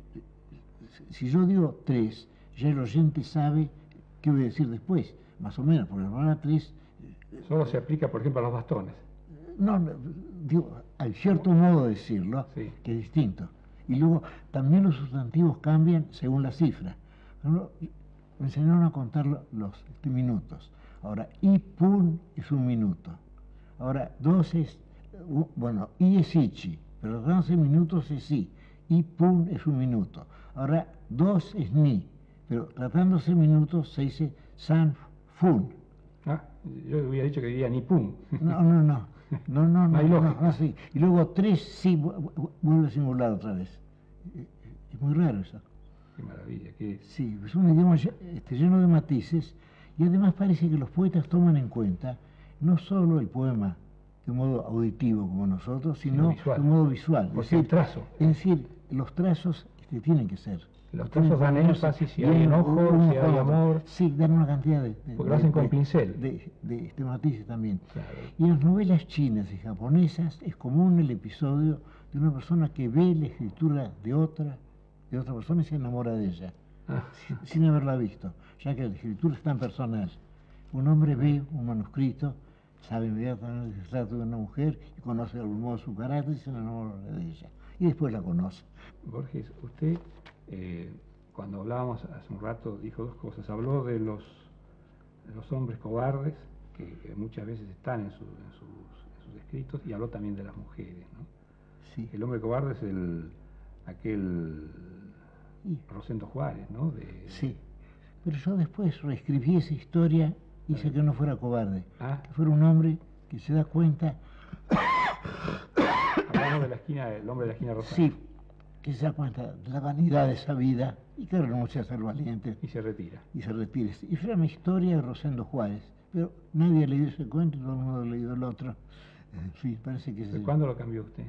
si yo digo tres, ya el oyente sabe qué voy a decir después, más o menos, porque la palabra tres... Solo se aplica, por ejemplo, a los bastones. No, no, digo, hay cierto modo de decirlo, sí, que es distinto. Y luego también los sustantivos cambian según la cifra. Pero me enseñaron a contar los este, minutos. Ahora, i pun es un minuto. Ahora, dos es, uh, bueno, i es ichi, pero doce minutos es i. I pun es un minuto. Ahora, dos es ni, pero tratándose minutos se dice san fun. Ah, yo hubiera dicho que diría ni pun. No, no, no. No, no, no, hay no, lógica. no, sí. Y luego tres, sí, vuelve a singular otra vez. Es muy raro eso. Qué maravilla. Qué... Sí, es un idioma este, lleno de matices y además parece que los poetas toman en cuenta no solo el poema de modo auditivo como nosotros, sino visual. de modo visual. Porque es decir, el trazo. Es decir, los trazos este, tienen que ser. Los trazos dan énfasis, si hay enojo, si hay amor. Sí, dan una cantidad de... de porque lo hacen de, con de, pincel. De, de, de este matices también. Claro. Y en las novelas chinas y japonesas es común el episodio de una persona que ve la escritura de otra, de otra persona y se enamora de ella, ah. sin, sin haberla visto, ya que la escritura es tan personal. Un hombre ve un manuscrito, sabe inmediatamente que se trata de una mujer y conoce de algún modo su carácter y se enamora de ella. Y después la conoce. Borges, usted... Eh... Cuando hablábamos hace un rato, dijo dos cosas. Habló de los los hombres cobardes, que, que muchas veces están en, su, en, sus, en sus escritos, y habló también de las mujeres, ¿no? Sí. El hombre cobarde es el aquel Y, Rosendo Juárez, ¿no? De, sí, pero yo después reescribí esa historia, hice que no fuera cobarde, ah. que fuera un hombre que se da cuenta... Hablamos de la esquina, el hombre de la esquina rosada. Sí, que se da cuenta de la vanidad de esa vida y que renuncia a ser valiente. Y se retira. Y se retira. Y fue mi historia de Rosendo Juárez, pero nadie ha leído ese cuento y todo el mundo ha leído el otro. Sí, parece que... ¿Cuándo lo cambió usted?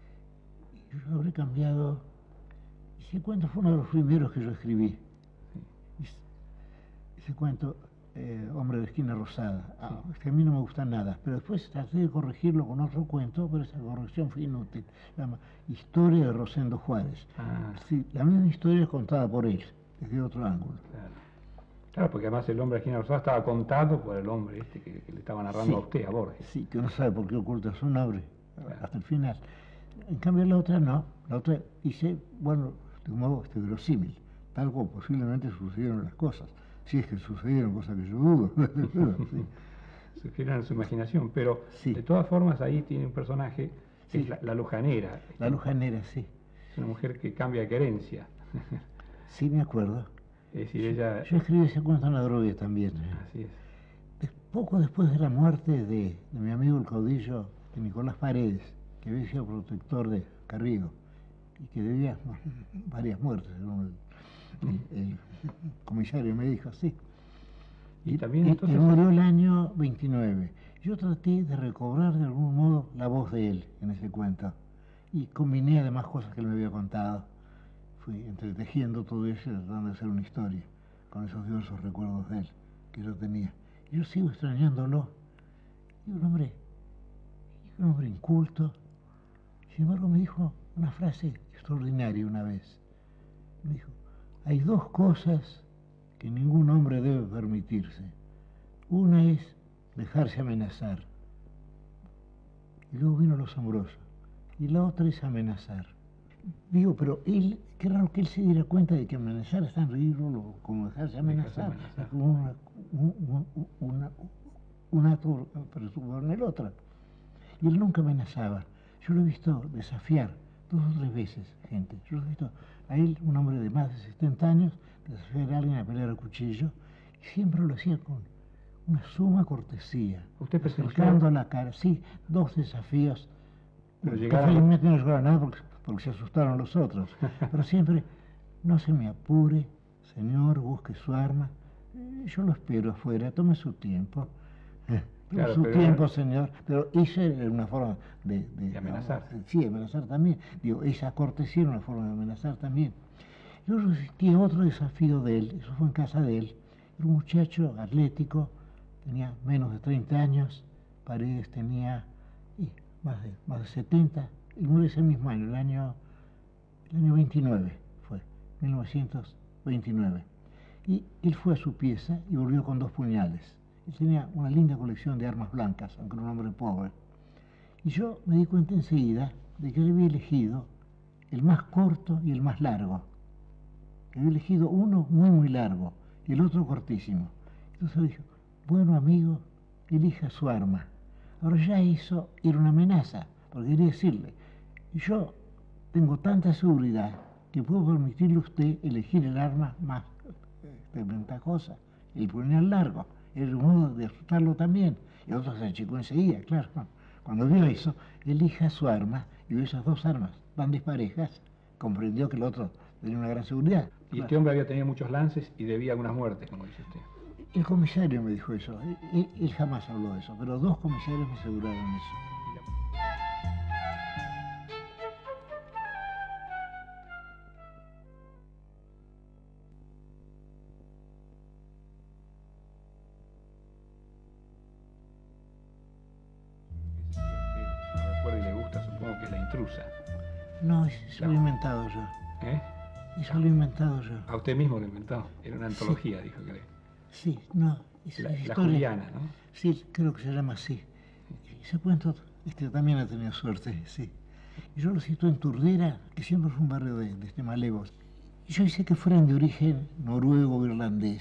Yo habré cambiado... Ese cuento fue uno de los primeros que yo escribí. Sí. Ese cuento, eh, Hombre de esquina rosada. Ah, sí. Es que a mí no me gusta nada, pero después traté de corregirlo con otro cuento, pero esa corrección fue inútil. Se llama Historia de Rosendo Juárez. Ah. Sí, la misma historia contada por él, desde otro ángulo. Claro. Claro, porque además el Hombre de esquina rosada estaba contado por el hombre este que, que le estaba narrando sí. a usted, a Borges. Sí, que no sabe por qué oculta su nombre, claro, hasta el final. En cambio la otra no, la otra hice, bueno, de un modo este, verosímil, tal como posiblemente sucedieron las cosas, si es que sucedieron, cosas que yo dudo. Sí. Sucedieron en su imaginación, pero sí. De todas formas ahí tiene un personaje que sí. es la, la lujanera. La lujanera, sí. Es una mujer que cambia de querencia. Sí, me acuerdo. Es decir, ella... Yo escribí ese cuento en la droga también. Así es. Des, poco después de la muerte de, de mi amigo el caudillo de Nicolás Paredes, que había sido protector de Carriego y que debía varias muertes, según el, el, el comisario me dijo, sí. Y, y también y, entonces... Él murió el año veintinueve. Yo traté de recobrar de algún modo la voz de él en ese cuento y combiné además cosas que él me había contado. Fui entretejiendo todo eso y tratando de hacer una historia con esos diversos recuerdos de él que yo tenía. Y yo sigo extrañándolo. Y un hombre, un hombre inculto. Sin embargo, me dijo una frase extraordinaria una vez. Me dijo, hay dos cosas que ningún hombre debe permitirse. Una es dejarse amenazar. Y luego vino lo asombroso. Y la otra es amenazar. Digo, pero él, qué raro que él se diera cuenta de que amenazar es tan ridículo como dejarse amenazar. Es como una, una, una, un acto presupuesto en el otro. Y él nunca amenazaba. Yo lo he visto desafiar dos o tres veces, gente. Yo lo he visto a él, un hombre de más de setenta años, desafiar a alguien a pelear a cuchillo, y siempre lo hacía con una suma cortesía. ¿Usted acercando la cara? Sí, dos desafíos. Pero que llegaron... felizmente no llegaron a nada porque, porque se asustaron los otros. Pero siempre, no se me apure, señor, busque su arma. Yo lo espero afuera, tome su tiempo. Claro, su pero tiempo, era... señor, pero esa era una forma de... De, de amenazar. No, sí, amenazar también. Digo, esa cortesía era una forma de amenazar también. Yo resistí a otro desafío de él, eso fue en casa de él. Era un muchacho atlético, tenía menos de treinta años, Paredes tenía y, más, de, más de setenta, y murió ese mismo año, el año, el año veintinueve, fue, mil novecientos veintinueve. Y él fue a su pieza y volvió con dos puñales. Él tenía una linda colección de armas blancas, aunque era un hombre pobre. Y yo me di cuenta enseguida de que él había elegido el más corto y el más largo. Había elegido uno muy, muy largo y el otro cortísimo. Entonces dijo, bueno, amigo, elija su arma. Ahora ya eso era una amenaza, porque quería decirle, yo tengo tanta seguridad que puedo permitirle a usted elegir el arma más eh, ventajosa, el puñal largo. Era un modo de asustarlo también. Y otro se achicó enseguida, claro. Cuando vio eso, elija su arma y vio esas dos armas tan disparejas, comprendió que el otro tenía una gran seguridad. Y este hombre había tenido muchos lances y debía algunas muertes, como dice usted. El comisario me dijo eso. Él, él jamás habló de eso, pero dos comisarios me aseguraron eso. Supongo que es La intrusa. No, eso lo he inventado yo. ¿Eh? Eso lo he inventado yo. A usted mismo lo inventó. Era una antología, sí. Dijo que... Sí, no. Esa la, historia, la Juliana, ¿no? Sí, creo que se llama así. Ese cuento este, también ha tenido suerte, sí. Y yo lo cito en Turdera, que siempre fue un barrio de, de este malevos. Y yo hice que fueran de origen noruego o irlandés. Sí.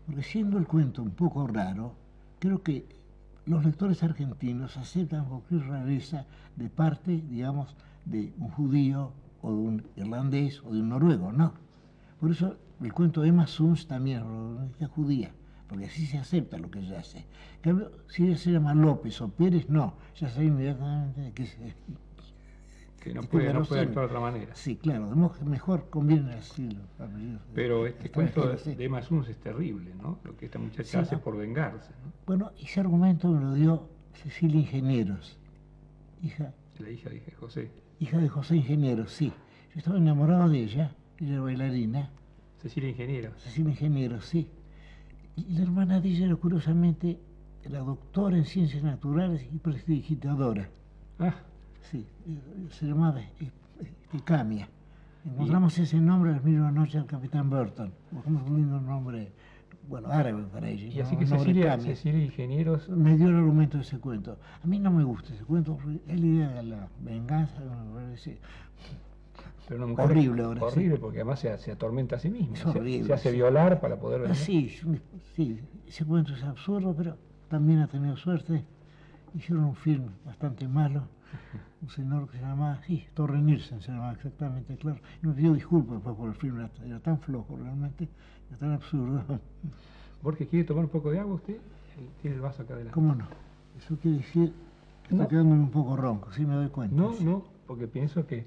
Porque siendo el cuento un poco raro, creo que los lectores argentinos aceptan cualquier rareza de parte, digamos, de un judío o de un irlandés o de un noruego, no. Por eso el cuento de Emma Suns también es protagonista judía, porque así se acepta lo que ella hace. En cambio, si ella se llama López o Pérez, no, ya sabe inmediatamente que es... Que no puede, no puede actuar de otra manera. Sí, claro, de modo que mejor conviene así los apellidos. Pero este cuento de, de Emma Suns es terrible, ¿no? Lo que esta muchacha sí, hace no. por vengarse, ¿no? Bueno, ese argumento me lo dio Cecilia Ingenieros, hija... La hija de José. Hija de José Ingenieros, sí. Yo estaba enamorado de ella, ella era bailarina. Cecilia Ingenieros. Cecilia Ingenieros, sí. Y la hermana de ella era, curiosamente, la doctora en ciencias naturales y prestidigitadora. Ah. Sí, se llamaba Camia. Encontramos ¿Y? ese nombre la misma noche del Capitán Burton. Buscamos un lindo nombre, bueno, árabe para ella. Y así que Cecilia, Cecilia Ingenieros... Me dio el argumento de ese cuento. A mí no me gusta ese cuento, es la idea de la venganza, me parece... Pero una mujer horrible ahora. Horrible, sí. Porque además se, se atormenta a sí misma. Es horrible, se, se hace sí. violar para poder venir. Sí, sí, ese cuento es absurdo, pero también ha tenido suerte. Hicieron un film bastante malo. Un señor que se llamaba, sí, Torre Nielsen se llamaba exactamente, claro. Y me pidió disculpas pues, por el film, era, era tan flojo realmente, era tan absurdo. Borges, ¿quiere tomar un poco de agua usted? Tiene el vaso acá adelante. ¿Cómo no? Eso quiere decir que no. Está quedándome un poco ronco, sí me doy cuenta. No, sí. no, porque pienso que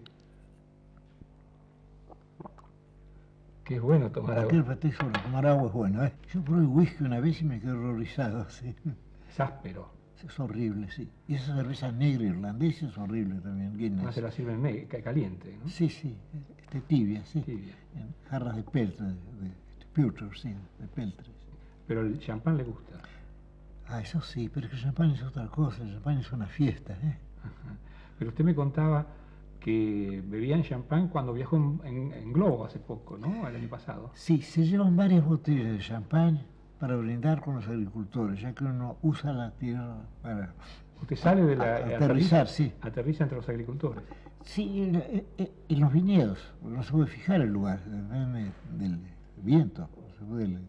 que es bueno tomar agua. Cualquier pretexto para tomar agua es bueno, ¿eh? Yo probé whisky una vez y me quedé horrorizado, sí. Es áspero. Es horrible, sí. Y esa cerveza negra irlandesa es horrible también. Guinness. No se la sirven negra, caliente, ¿no? Sí, sí, este, tibia, sí. Tibia. En jarras de peltre, de, de, de pewter, sí, de peltre. Pero el champán le gusta. Ah, eso sí, pero es que el champán es otra cosa, el champán es una fiesta, ¿eh? Ajá. Pero usted me contaba que bebían champán cuando viajó en, en, en globo hace poco, ¿no? El año pasado. Sí, se llevan varias botellas de champán para brindar con los agricultores, ya que uno usa la tierra para... Usted sale de la... aterrizar, aterriza, sí. Aterriza entre los agricultores. Sí, en, en, en los viñedos, porque no se puede fijar el lugar, depende del viento, no se puede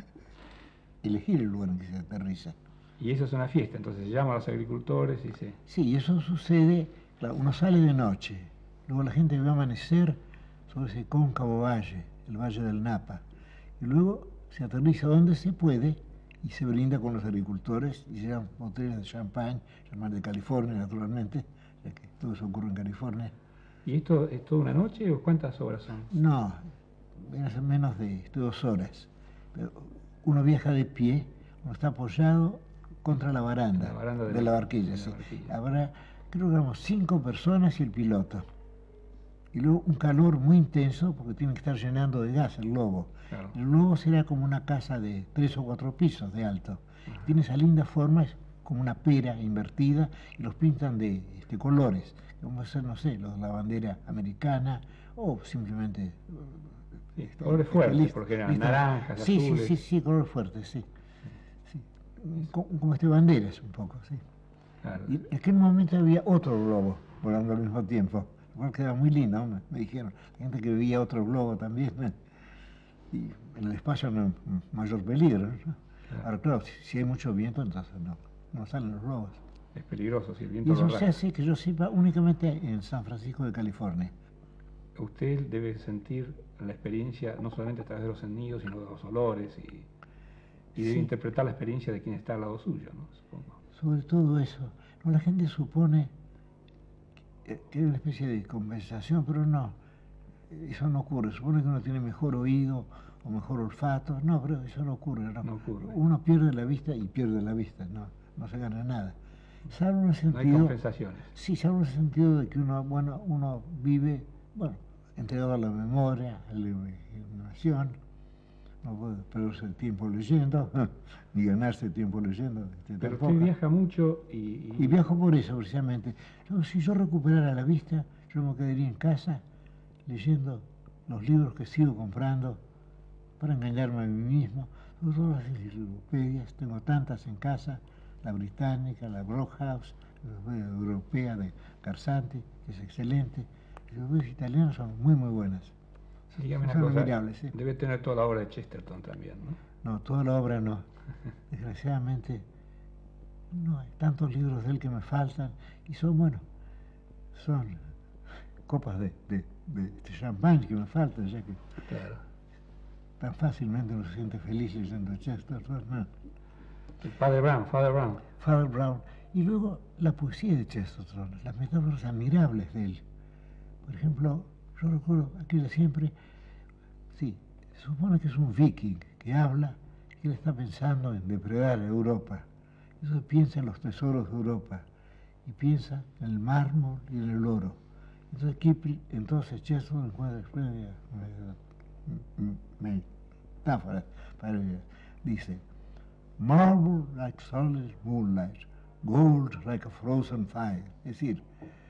elegir el lugar en que se aterriza. Y eso es una fiesta, entonces se llama a los agricultores y se... Sí, eso sucede, claro, uno sale de noche, luego la gente ve amanecer sobre ese cóncavo valle, el Valle del Napa, y luego se aterriza donde se puede y se brinda con los agricultores y se llevan botellas de champán, champán de California naturalmente, ya que todo eso ocurre en California. ¿Y esto es toda una noche o cuántas horas son? No, menos de dos horas. Pero uno viaja de pie, uno está apoyado contra la baranda, la baranda de, de la, la barquilla. De sí. la barquilla. Habrá, creo que éramos cinco personas y el piloto. Y luego un calor muy intenso porque tiene que estar llenando de gas el globo. Claro. El globo será como una casa de tres o cuatro pisos de alto. Ajá. Tiene esa linda forma, es como una pera invertida y los pintan de este, colores, como ser, no sé, los de la bandera americana o simplemente... Sí, este, colores fuertes, lista, porque eran lista, naranjas, sí, azules. Sí, sí, sí, colores fuertes, sí. sí. Como, como este banderas un poco, sí. Claro. Y en aquel momento había otro globo volando al mismo tiempo. Igual quedaba muy lindo, me, me dijeron. Gente que veía otro globo también. ¿no? Y en el espacio no hay mayor peligro. ¿no? Claro. Ahora, claro, si, si hay mucho viento, entonces no, no salen los globos. Es peligroso si el viento y eso lo se hace, que yo sepa, únicamente en San Francisco de California. Usted debe sentir la experiencia, no solamente a través de los sonidos, sino de los olores, y, y debe sí. interpretar la experiencia de quien está al lado suyo, ¿no? Supongo. Sobre todo eso. No, la gente supone que, que hay una especie de compensación, pero no. Eso no ocurre. Supone que uno tiene mejor oído o mejor olfato. No, pero eso no ocurre. No, no ocurre. Uno pierde la vista y pierde la vista. No, no se gana nada. Salvo en el sentido... No hay compensaciones. Sí, salvo en el sentido de que uno, bueno, uno vive, bueno, entregado a la memoria, a la imaginación. No puede perderse el tiempo leyendo, ni ganarse tiempo leyendo. Pero usted viaja mucho y, y... Y viajo por eso, precisamente. Yo, si yo recuperara la vista, yo me quedaría en casa leyendo los libros que sigo comprando para engañarme a mí mismo. Todas las enciclopedias, tengo tantas en casa, la británica, la Brockhaus, la europea de Carsanti, que es excelente. Las enciclopedias italianas son muy, muy buenas. Y dígame una son cosa, admirables, ¿sí? debe tener toda la obra de Chesterton también, ¿no? No, toda la obra no. Desgraciadamente, no hay tantos libros de él que me faltan y son, bueno, son copas de, de, de, de champán que me faltan, ya que Claro. tan fácilmente uno se siente feliz leyendo Chesterton, no. El Father Brown, Father Brown. Father Brown. Y luego la poesía de Chesterton, las metáforas admirables de él. Por ejemplo, yo recuerdo aquella siempre, sí, se supone que es un viking que habla, que él está pensando en depredar Europa. Entonces piensa en los tesoros de Europa y piensa en el mármol y en el oro. Entonces Kipling, entonces Chesterton encuentra espléndidas metáforas para ellas. Dice: marble like solid moonlight, gold like a frozen fire. Es decir,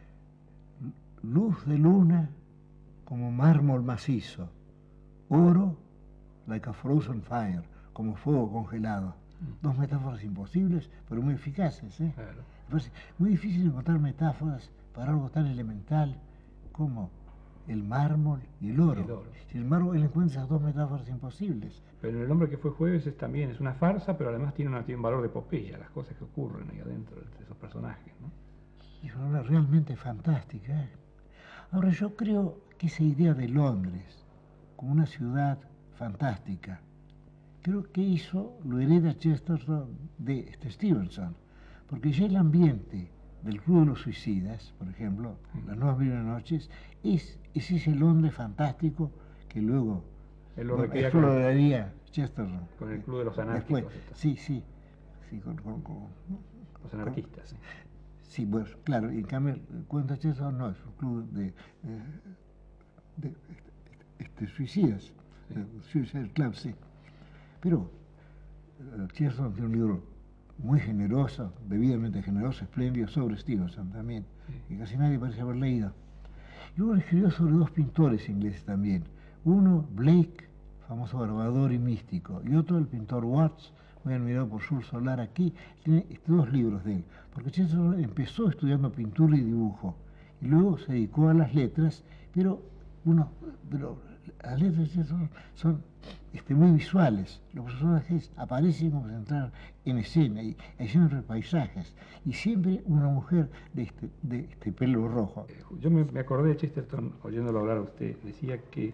luz de luna como mármol macizo, oro like a frozen fire, como fuego congelado. Dos metáforas imposibles, pero muy eficaces, ¿eh? Claro. Entonces, muy difícil encontrar metáforas para algo tan elemental como el mármol y el oro. Y el oro. Sin embargo, él encuentra esas dos metáforas imposibles. Pero El hombre que fue jueves es también es una farsa, pero además tiene, una, tiene un valor de epopeya, las cosas que ocurren ahí adentro de esos personajes, ¿no? Y es una obra realmente fantástica, ¿eh? Ahora, yo creo que esa idea de Londres como una ciudad fantástica, creo que eso lo hereda Chesterton de este Stevenson, porque ya el ambiente del Club de los Suicidas, por ejemplo, Las Nuevas Mil Noches, es, es ese Londres fantástico que luego Él lo bueno, recrea con, exploraría Chesterton. con el Club de los Anárquicos. Después, sí, sí, sí, con, con, con, Los anarquistas. Con, sí, bueno, claro, y en cambio el cuento de Chesterton no, es un club de, eh, de, de, de, de suicidas, sí. de Suicide Club, sí. Pero uh, Chesterton tiene un libro muy generoso, debidamente generoso, espléndido, sobre Stevenson también, sí. que casi nadie parece haber leído. Y luego escribió sobre dos pintores ingleses también. Uno, Blake, famoso barbador y místico, y otro, el pintor Watts, muy admirado por Jules Solar aquí. Tiene dos libros de él, porque Chesterton empezó estudiando pintura y dibujo, y luego se dedicó a las letras, pero, uno, pero las letras de Chesterton son este, muy visuales. Los personajes aparecen como si entraran en escena, y hay siempre paisajes, y siempre una mujer de este, de este pelo rojo. Yo me, me acordé de Chesterton, oyéndolo hablar a usted, decía que, eh,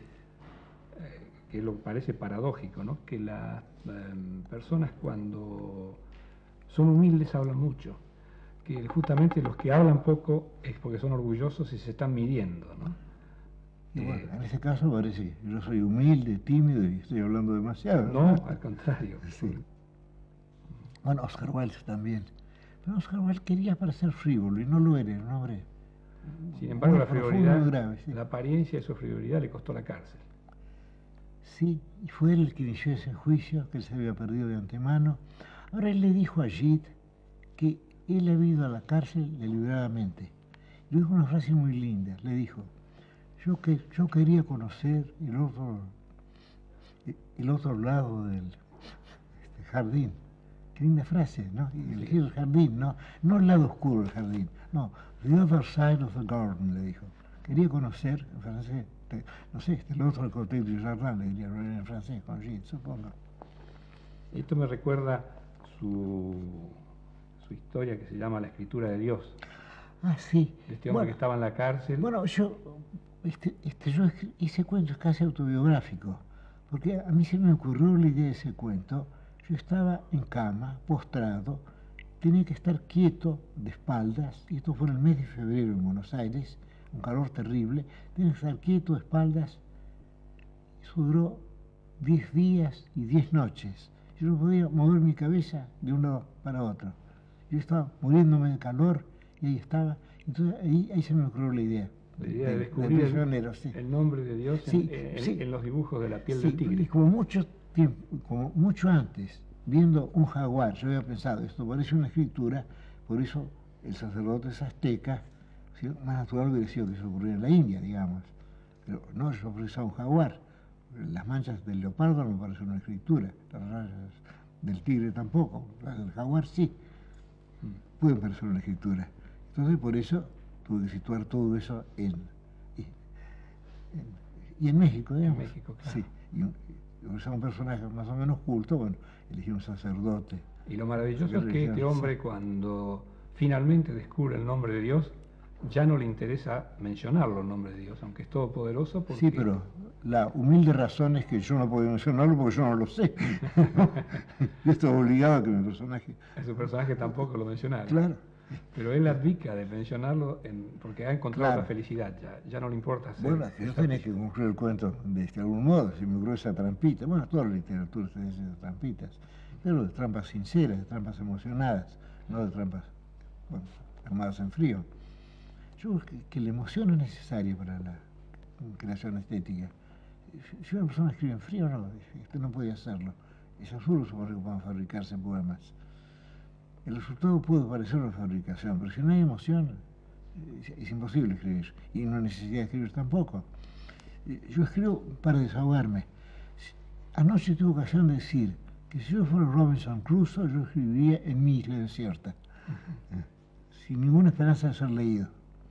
que lo parece paradójico, ¿no? Que las eh, personas cuando son humildes hablan mucho, que justamente los que hablan poco es porque son orgullosos y se están midiendo, ¿no? Y bueno, en ese caso parece que yo soy humilde, tímido y estoy hablando demasiado. No, ¿no? Al contrario. Sí. Bueno, Oscar Wilde también. Pero Oscar Wilde quería parecer frívolo y no lo era, un hombre. Sin embargo, la frivolidad, grave, sí. la apariencia de su frivolidad le costó la cárcel. Sí, y fue él el que inició ese juicio que él se había perdido de antemano. Ahora él le dijo a Gide que él había ido a la cárcel deliberadamente. Le dijo una frase muy linda, le dijo: Yo, que, yo quería conocer el otro, el otro lado del este, jardín. Qué linda frase, ¿no? Y elegir el jardín, ¿no? No el lado oscuro del jardín, no. The other side of the garden, le dijo. Quería conocer, en francés, te, no sé, este, el otro côté du jardin, le diría en francés, con Gide, supongo. Esto me recuerda su, su historia que se llama La Escritura de Dios. Ah, sí. Este hombre bueno, que estaba en la cárcel. Bueno, yo... Este, este, yo ese cuento es casi autobiográfico, porque a mí se me ocurrió la idea de ese cuento. Yo estaba en cama, postrado, tenía que estar quieto de espaldas, y esto fue en el mes de febrero en Buenos Aires, un calor terrible, tenía que estar quieto de espaldas. Eso duró diez días y diez noches. Yo no podía mover mi cabeza de un lado para otro. Yo estaba muriéndome de calor y ahí estaba. Entonces ahí, ahí se me ocurrió la idea. La idea de, de descubrir de el, sí. el nombre de Dios sí, en, en, sí. en los dibujos de la piel sí, del tigre. Y como mucho tiempo, como mucho antes, viendo un jaguar, yo había pensado, esto parece una escritura, por eso el sacerdote es azteca, ¿sí? Más natural hubiera sido que se ocurriera en la India, digamos. Pero no, yo pensaba un jaguar. Las manchas del leopardo no me parecen una escritura, las rayas del tigre tampoco, las del jaguar sí, pueden parecer una escritura. Entonces por eso tuve que situar todo eso en, en, Y en México, digamos. En México, claro. Sí, y un, o sea, un personaje más o menos culto, bueno, eligió un sacerdote. Y lo maravilloso es que este hombre, cuando finalmente descubre el nombre de Dios, ya no le interesa mencionarlo, el nombre de Dios, aunque es todopoderoso. Porque... Sí, pero la humilde razón es que yo no puedo mencionarlo porque yo no lo sé. Yo estoy obligado a que mi personaje... Su personaje tampoco lo mencionara. Claro. Pero él abdica de mencionarlo en, porque ha encontrado Claro. la felicidad, ya, ya no le importa hacer. Bueno, yo tenía que concluir el cuento de, este, de algún modo, se me ocurrió esa trampita. Bueno, toda la literatura se dice de trampitas, pero de trampas sinceras, de trampas emocionadas, no de trampas, bueno, armadas en frío. Yo creo que, que la emoción es necesaria para la creación estética. Si una persona escribe en frío, no, usted no puede hacerlo. Es absurdo suponer que puedan fabricarse poemas. El resultado puede parecer una fabricación, pero si no hay emoción, es, es imposible escribir. Y no hay necesidad de escribir tampoco. Yo escribo para desahogarme. Anoche tuve ocasión de decir que si yo fuera Robinson Crusoe, yo escribiría en mi isla desierta, uh-huh. sin ninguna esperanza de ser leído.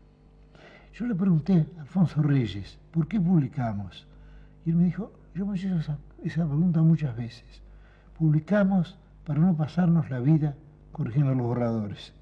Yo le pregunté a Alfonso Reyes, ¿por qué publicamos? Y él me dijo, yo me he hecho esa, esa pregunta muchas veces. Publicamos para no pasarnos la vida corrigiendo los borradores.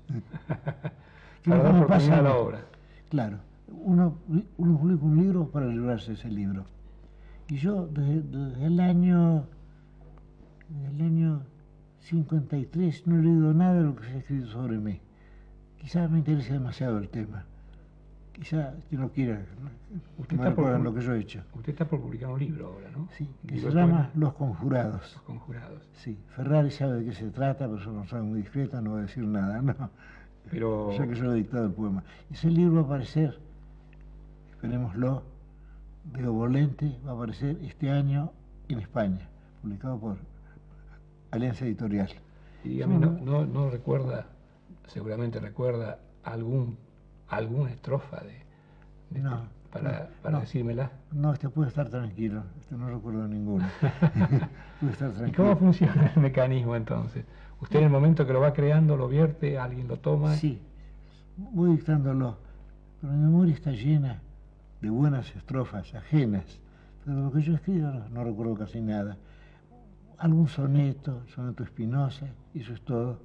Para dar oportunidad a la obra. Claro, uno, uno publica un libro para librarse de ese libro. Y yo desde, desde el año desde el año cincuenta y tres no he leído nada de lo que se ha escrito sobre mí. Quizás me interese demasiado el tema. Quizá usted no quiera usted me está por, lo que yo he hecho. Usted está por publicar un libro ahora, ¿no? Sí, que se llama Los Conjurados. Los Conjurados. Sí, Ferrari sabe de qué se trata, pero yo no soy muy discreta, no voy a decir nada, no. Pero... Ya que yo he dictado el poema. Ese libro va a aparecer, esperémoslo, de Obolente, va a aparecer este año en España, publicado por Alianza Editorial. Y dígame, no, no, no recuerda, seguramente recuerda algún alguna estrofa de, de no, para, no, para no, decírmela. No, usted puede estar tranquilo, usted no recuerdo ninguna. Puede estar tranquilo. ¿Y cómo funciona el mecanismo entonces? ¿Usted en el momento que lo va creando lo vierte, alguien lo toma? Sí, voy dictándolo, pero mi memoria está llena de buenas estrofas ajenas, pero lo que yo escribo no, no recuerdo casi nada. Algún soneto, soneto Espinosa, y eso es todo.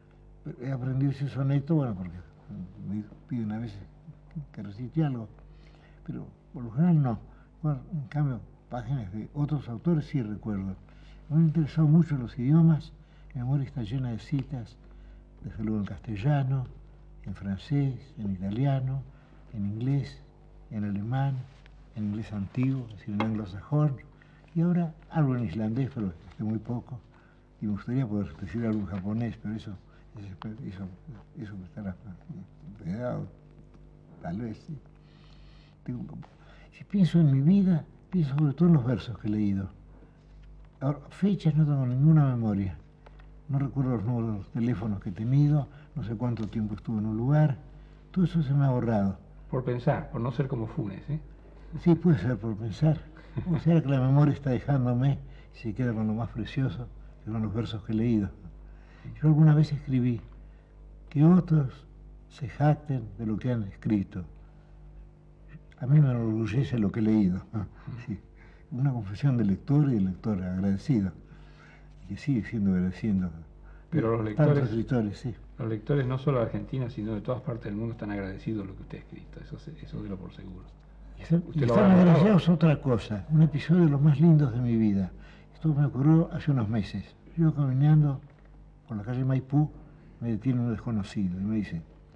He aprendido ese soneto, bueno, porque me piden a veces que recite algo, pero por lo general no. Bueno, en cambio, páginas de otros autores sí recuerdo. Me han interesado mucho los idiomas, mi memoria está llena de citas, desde luego en castellano, en francés, en italiano, en inglés, en alemán, en inglés antiguo, es decir, en anglosajón, y ahora algo en islandés, pero es muy poco, y me gustaría poder decir algo en japonés, pero eso Eso, eso me estará pegado, tal vez, sí. Digo, si pienso en mi vida, pienso sobre todo en los versos que he leído. Ahora, fechas no tengo ninguna memoria. No recuerdo los números de los teléfonos que he tenido, no sé cuánto tiempo estuve en un lugar. Todo eso se me ha borrado. Por pensar, por no ser como Funes, ¿eh? Sí, puede ser por pensar. O sea que la memoria está dejándome y se queda con lo más precioso, que son los versos que he leído. Yo alguna vez escribí que otros se jacten de lo que han escrito. A mí me enorgullece lo que he leído. Sí. Una confesión de lector y de lector agradecido. Y que sigue siendo agradeciendo. Pero los lectores, escritores, sí. Los lectores no solo de Argentina, sino de todas partes del mundo están agradecidos de lo que usted ha escrito. Eso, eso de lo por seguro. Y están, y están agradecidos otra cosa. Un episodio de los más lindos de mi vida. Esto me ocurrió hace unos meses. Yo caminando por la calle Maipú, me detiene un desconocido y me dice: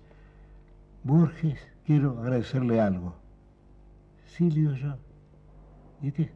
Borges, quiero agradecerle algo. Sí, le digo yo. ¿Y qué?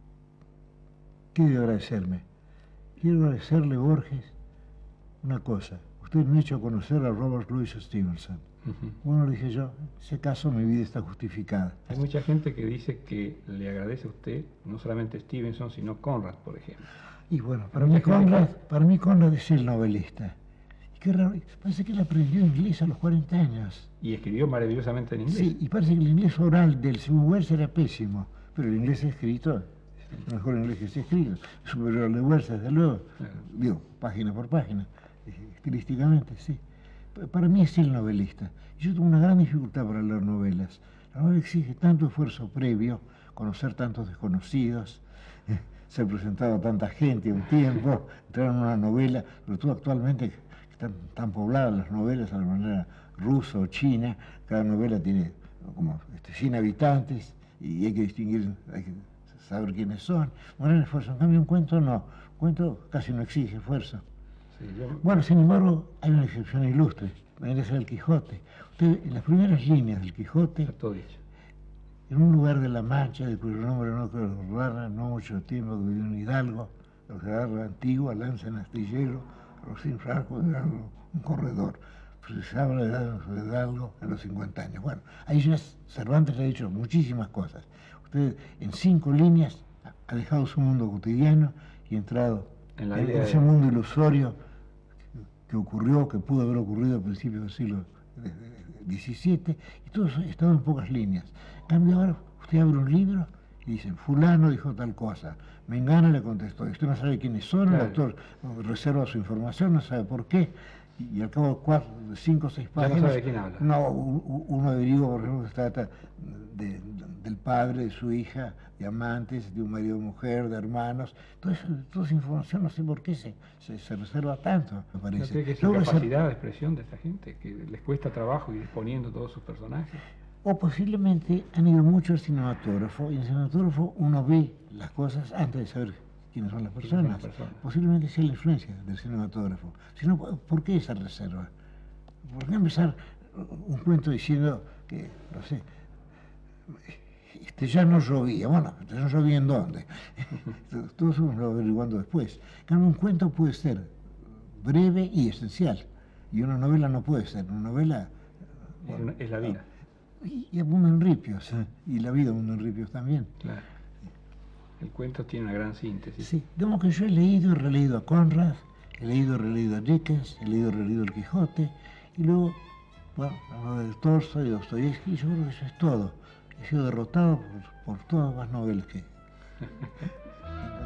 ¿Qué debe agradecerme? Quiero agradecerle, Borges, una cosa. Usted me ha hecho conocer a Robert Louis Stevenson. Uh-huh. Bueno, le dije yo, en ese caso mi vida está justificada. Hay mucha gente que dice que le agradece a usted, no solamente Stevenson, sino Conrad, por ejemplo. Y bueno, para mí, Conrad, para mí Conrad es el novelista. Y qué raro, parece que él aprendió inglés a los cuarenta años. Y escribió maravillosamente en inglés. Sí, y parece que el inglés oral del Simon Wells era pésimo, pero el inglés escrito es el mejor inglés que se escribe, superior al de Wells, desde luego. Claro. Digo, página por página, estilísticamente, sí. Para mí es el novelista. Yo tengo una gran dificultad para leer novelas. La novela exige tanto esfuerzo previo conocer tantos desconocidos, eh, ser presentado a tanta gente a un tiempo, entrar en una novela, sobre todo actualmente que están tan pobladas las novelas a la manera rusa o china, cada novela tiene como este, cien habitantes y hay que distinguir, hay que saber quiénes son, un gran esfuerzo. En cambio un cuento no, un cuento casi no exige esfuerzo. Sí, yo... Bueno, sin embargo, hay una excepción ilustre, vendría a ser el Quijote. Usted, en las primeras líneas del Quijote, Está todo dicho. en un lugar de la Mancha, de cuyo nombre no quiero recordar, no mucho tiempo que vivió un hidalgo, los de garra antigua, lanza en astillero, rocín franco, de hidalgo, un corredor. Pues se habla de hidalgo en los cincuenta años. Bueno, ahí ya Cervantes ha dicho muchísimas cosas. Usted en cinco líneas ha dejado su mundo cotidiano y ha entrado en, en ese de... mundo ilusorio que ocurrió, que pudo haber ocurrido a principios del siglo diecisiete, y todo eso estaba en pocas líneas. En cambio ahora usted abre un libro y dice, fulano dijo tal cosa, Mengana le contestó, y usted no sabe quiénes son, claro. El autor reserva su información, no sabe por qué, y, y al cabo de cuatro, cinco o seis páginas, no sabe quién habla. No, uno averigua, por ejemplo, que se trata de, de, del padre, de su hija, de amantes, de un marido o mujer, de hermanos, toda esa, toda esa información, no sé por qué se, se, se reserva tanto, me parece. ¿No cree que es la capacidad ser... de expresión de esta gente, que les cuesta trabajo ir exponiendo todos sus personajes? O posiblemente han ido mucho al cinematógrafo, y en el cinematógrafo uno ve las cosas antes de saber quiénes son las personas. Las personas? Posiblemente sea la influencia del cinematógrafo. Si no, ¿por qué esa reserva? ¿Por qué empezar un cuento diciendo que, no sé, este ya no llovía? Bueno, este no llovía en dónde. Todo eso lo averiguando después. Un cuento puede ser breve y esencial, y una novela no puede ser. Una novela... Bueno, es la vida. Y, y abunda en ripios, ¿eh? Y la vida abunda en ripios también. Claro. El cuento tiene una gran síntesis. Sí, digamos que yo he leído y releído a Conrad, he leído y releído a Dickens, he leído y releído el Quijote, y luego, bueno, lo de Tolstoy y Dostoyevsky, yo creo que eso es todo. He sido derrotado por, por todas las novelas que...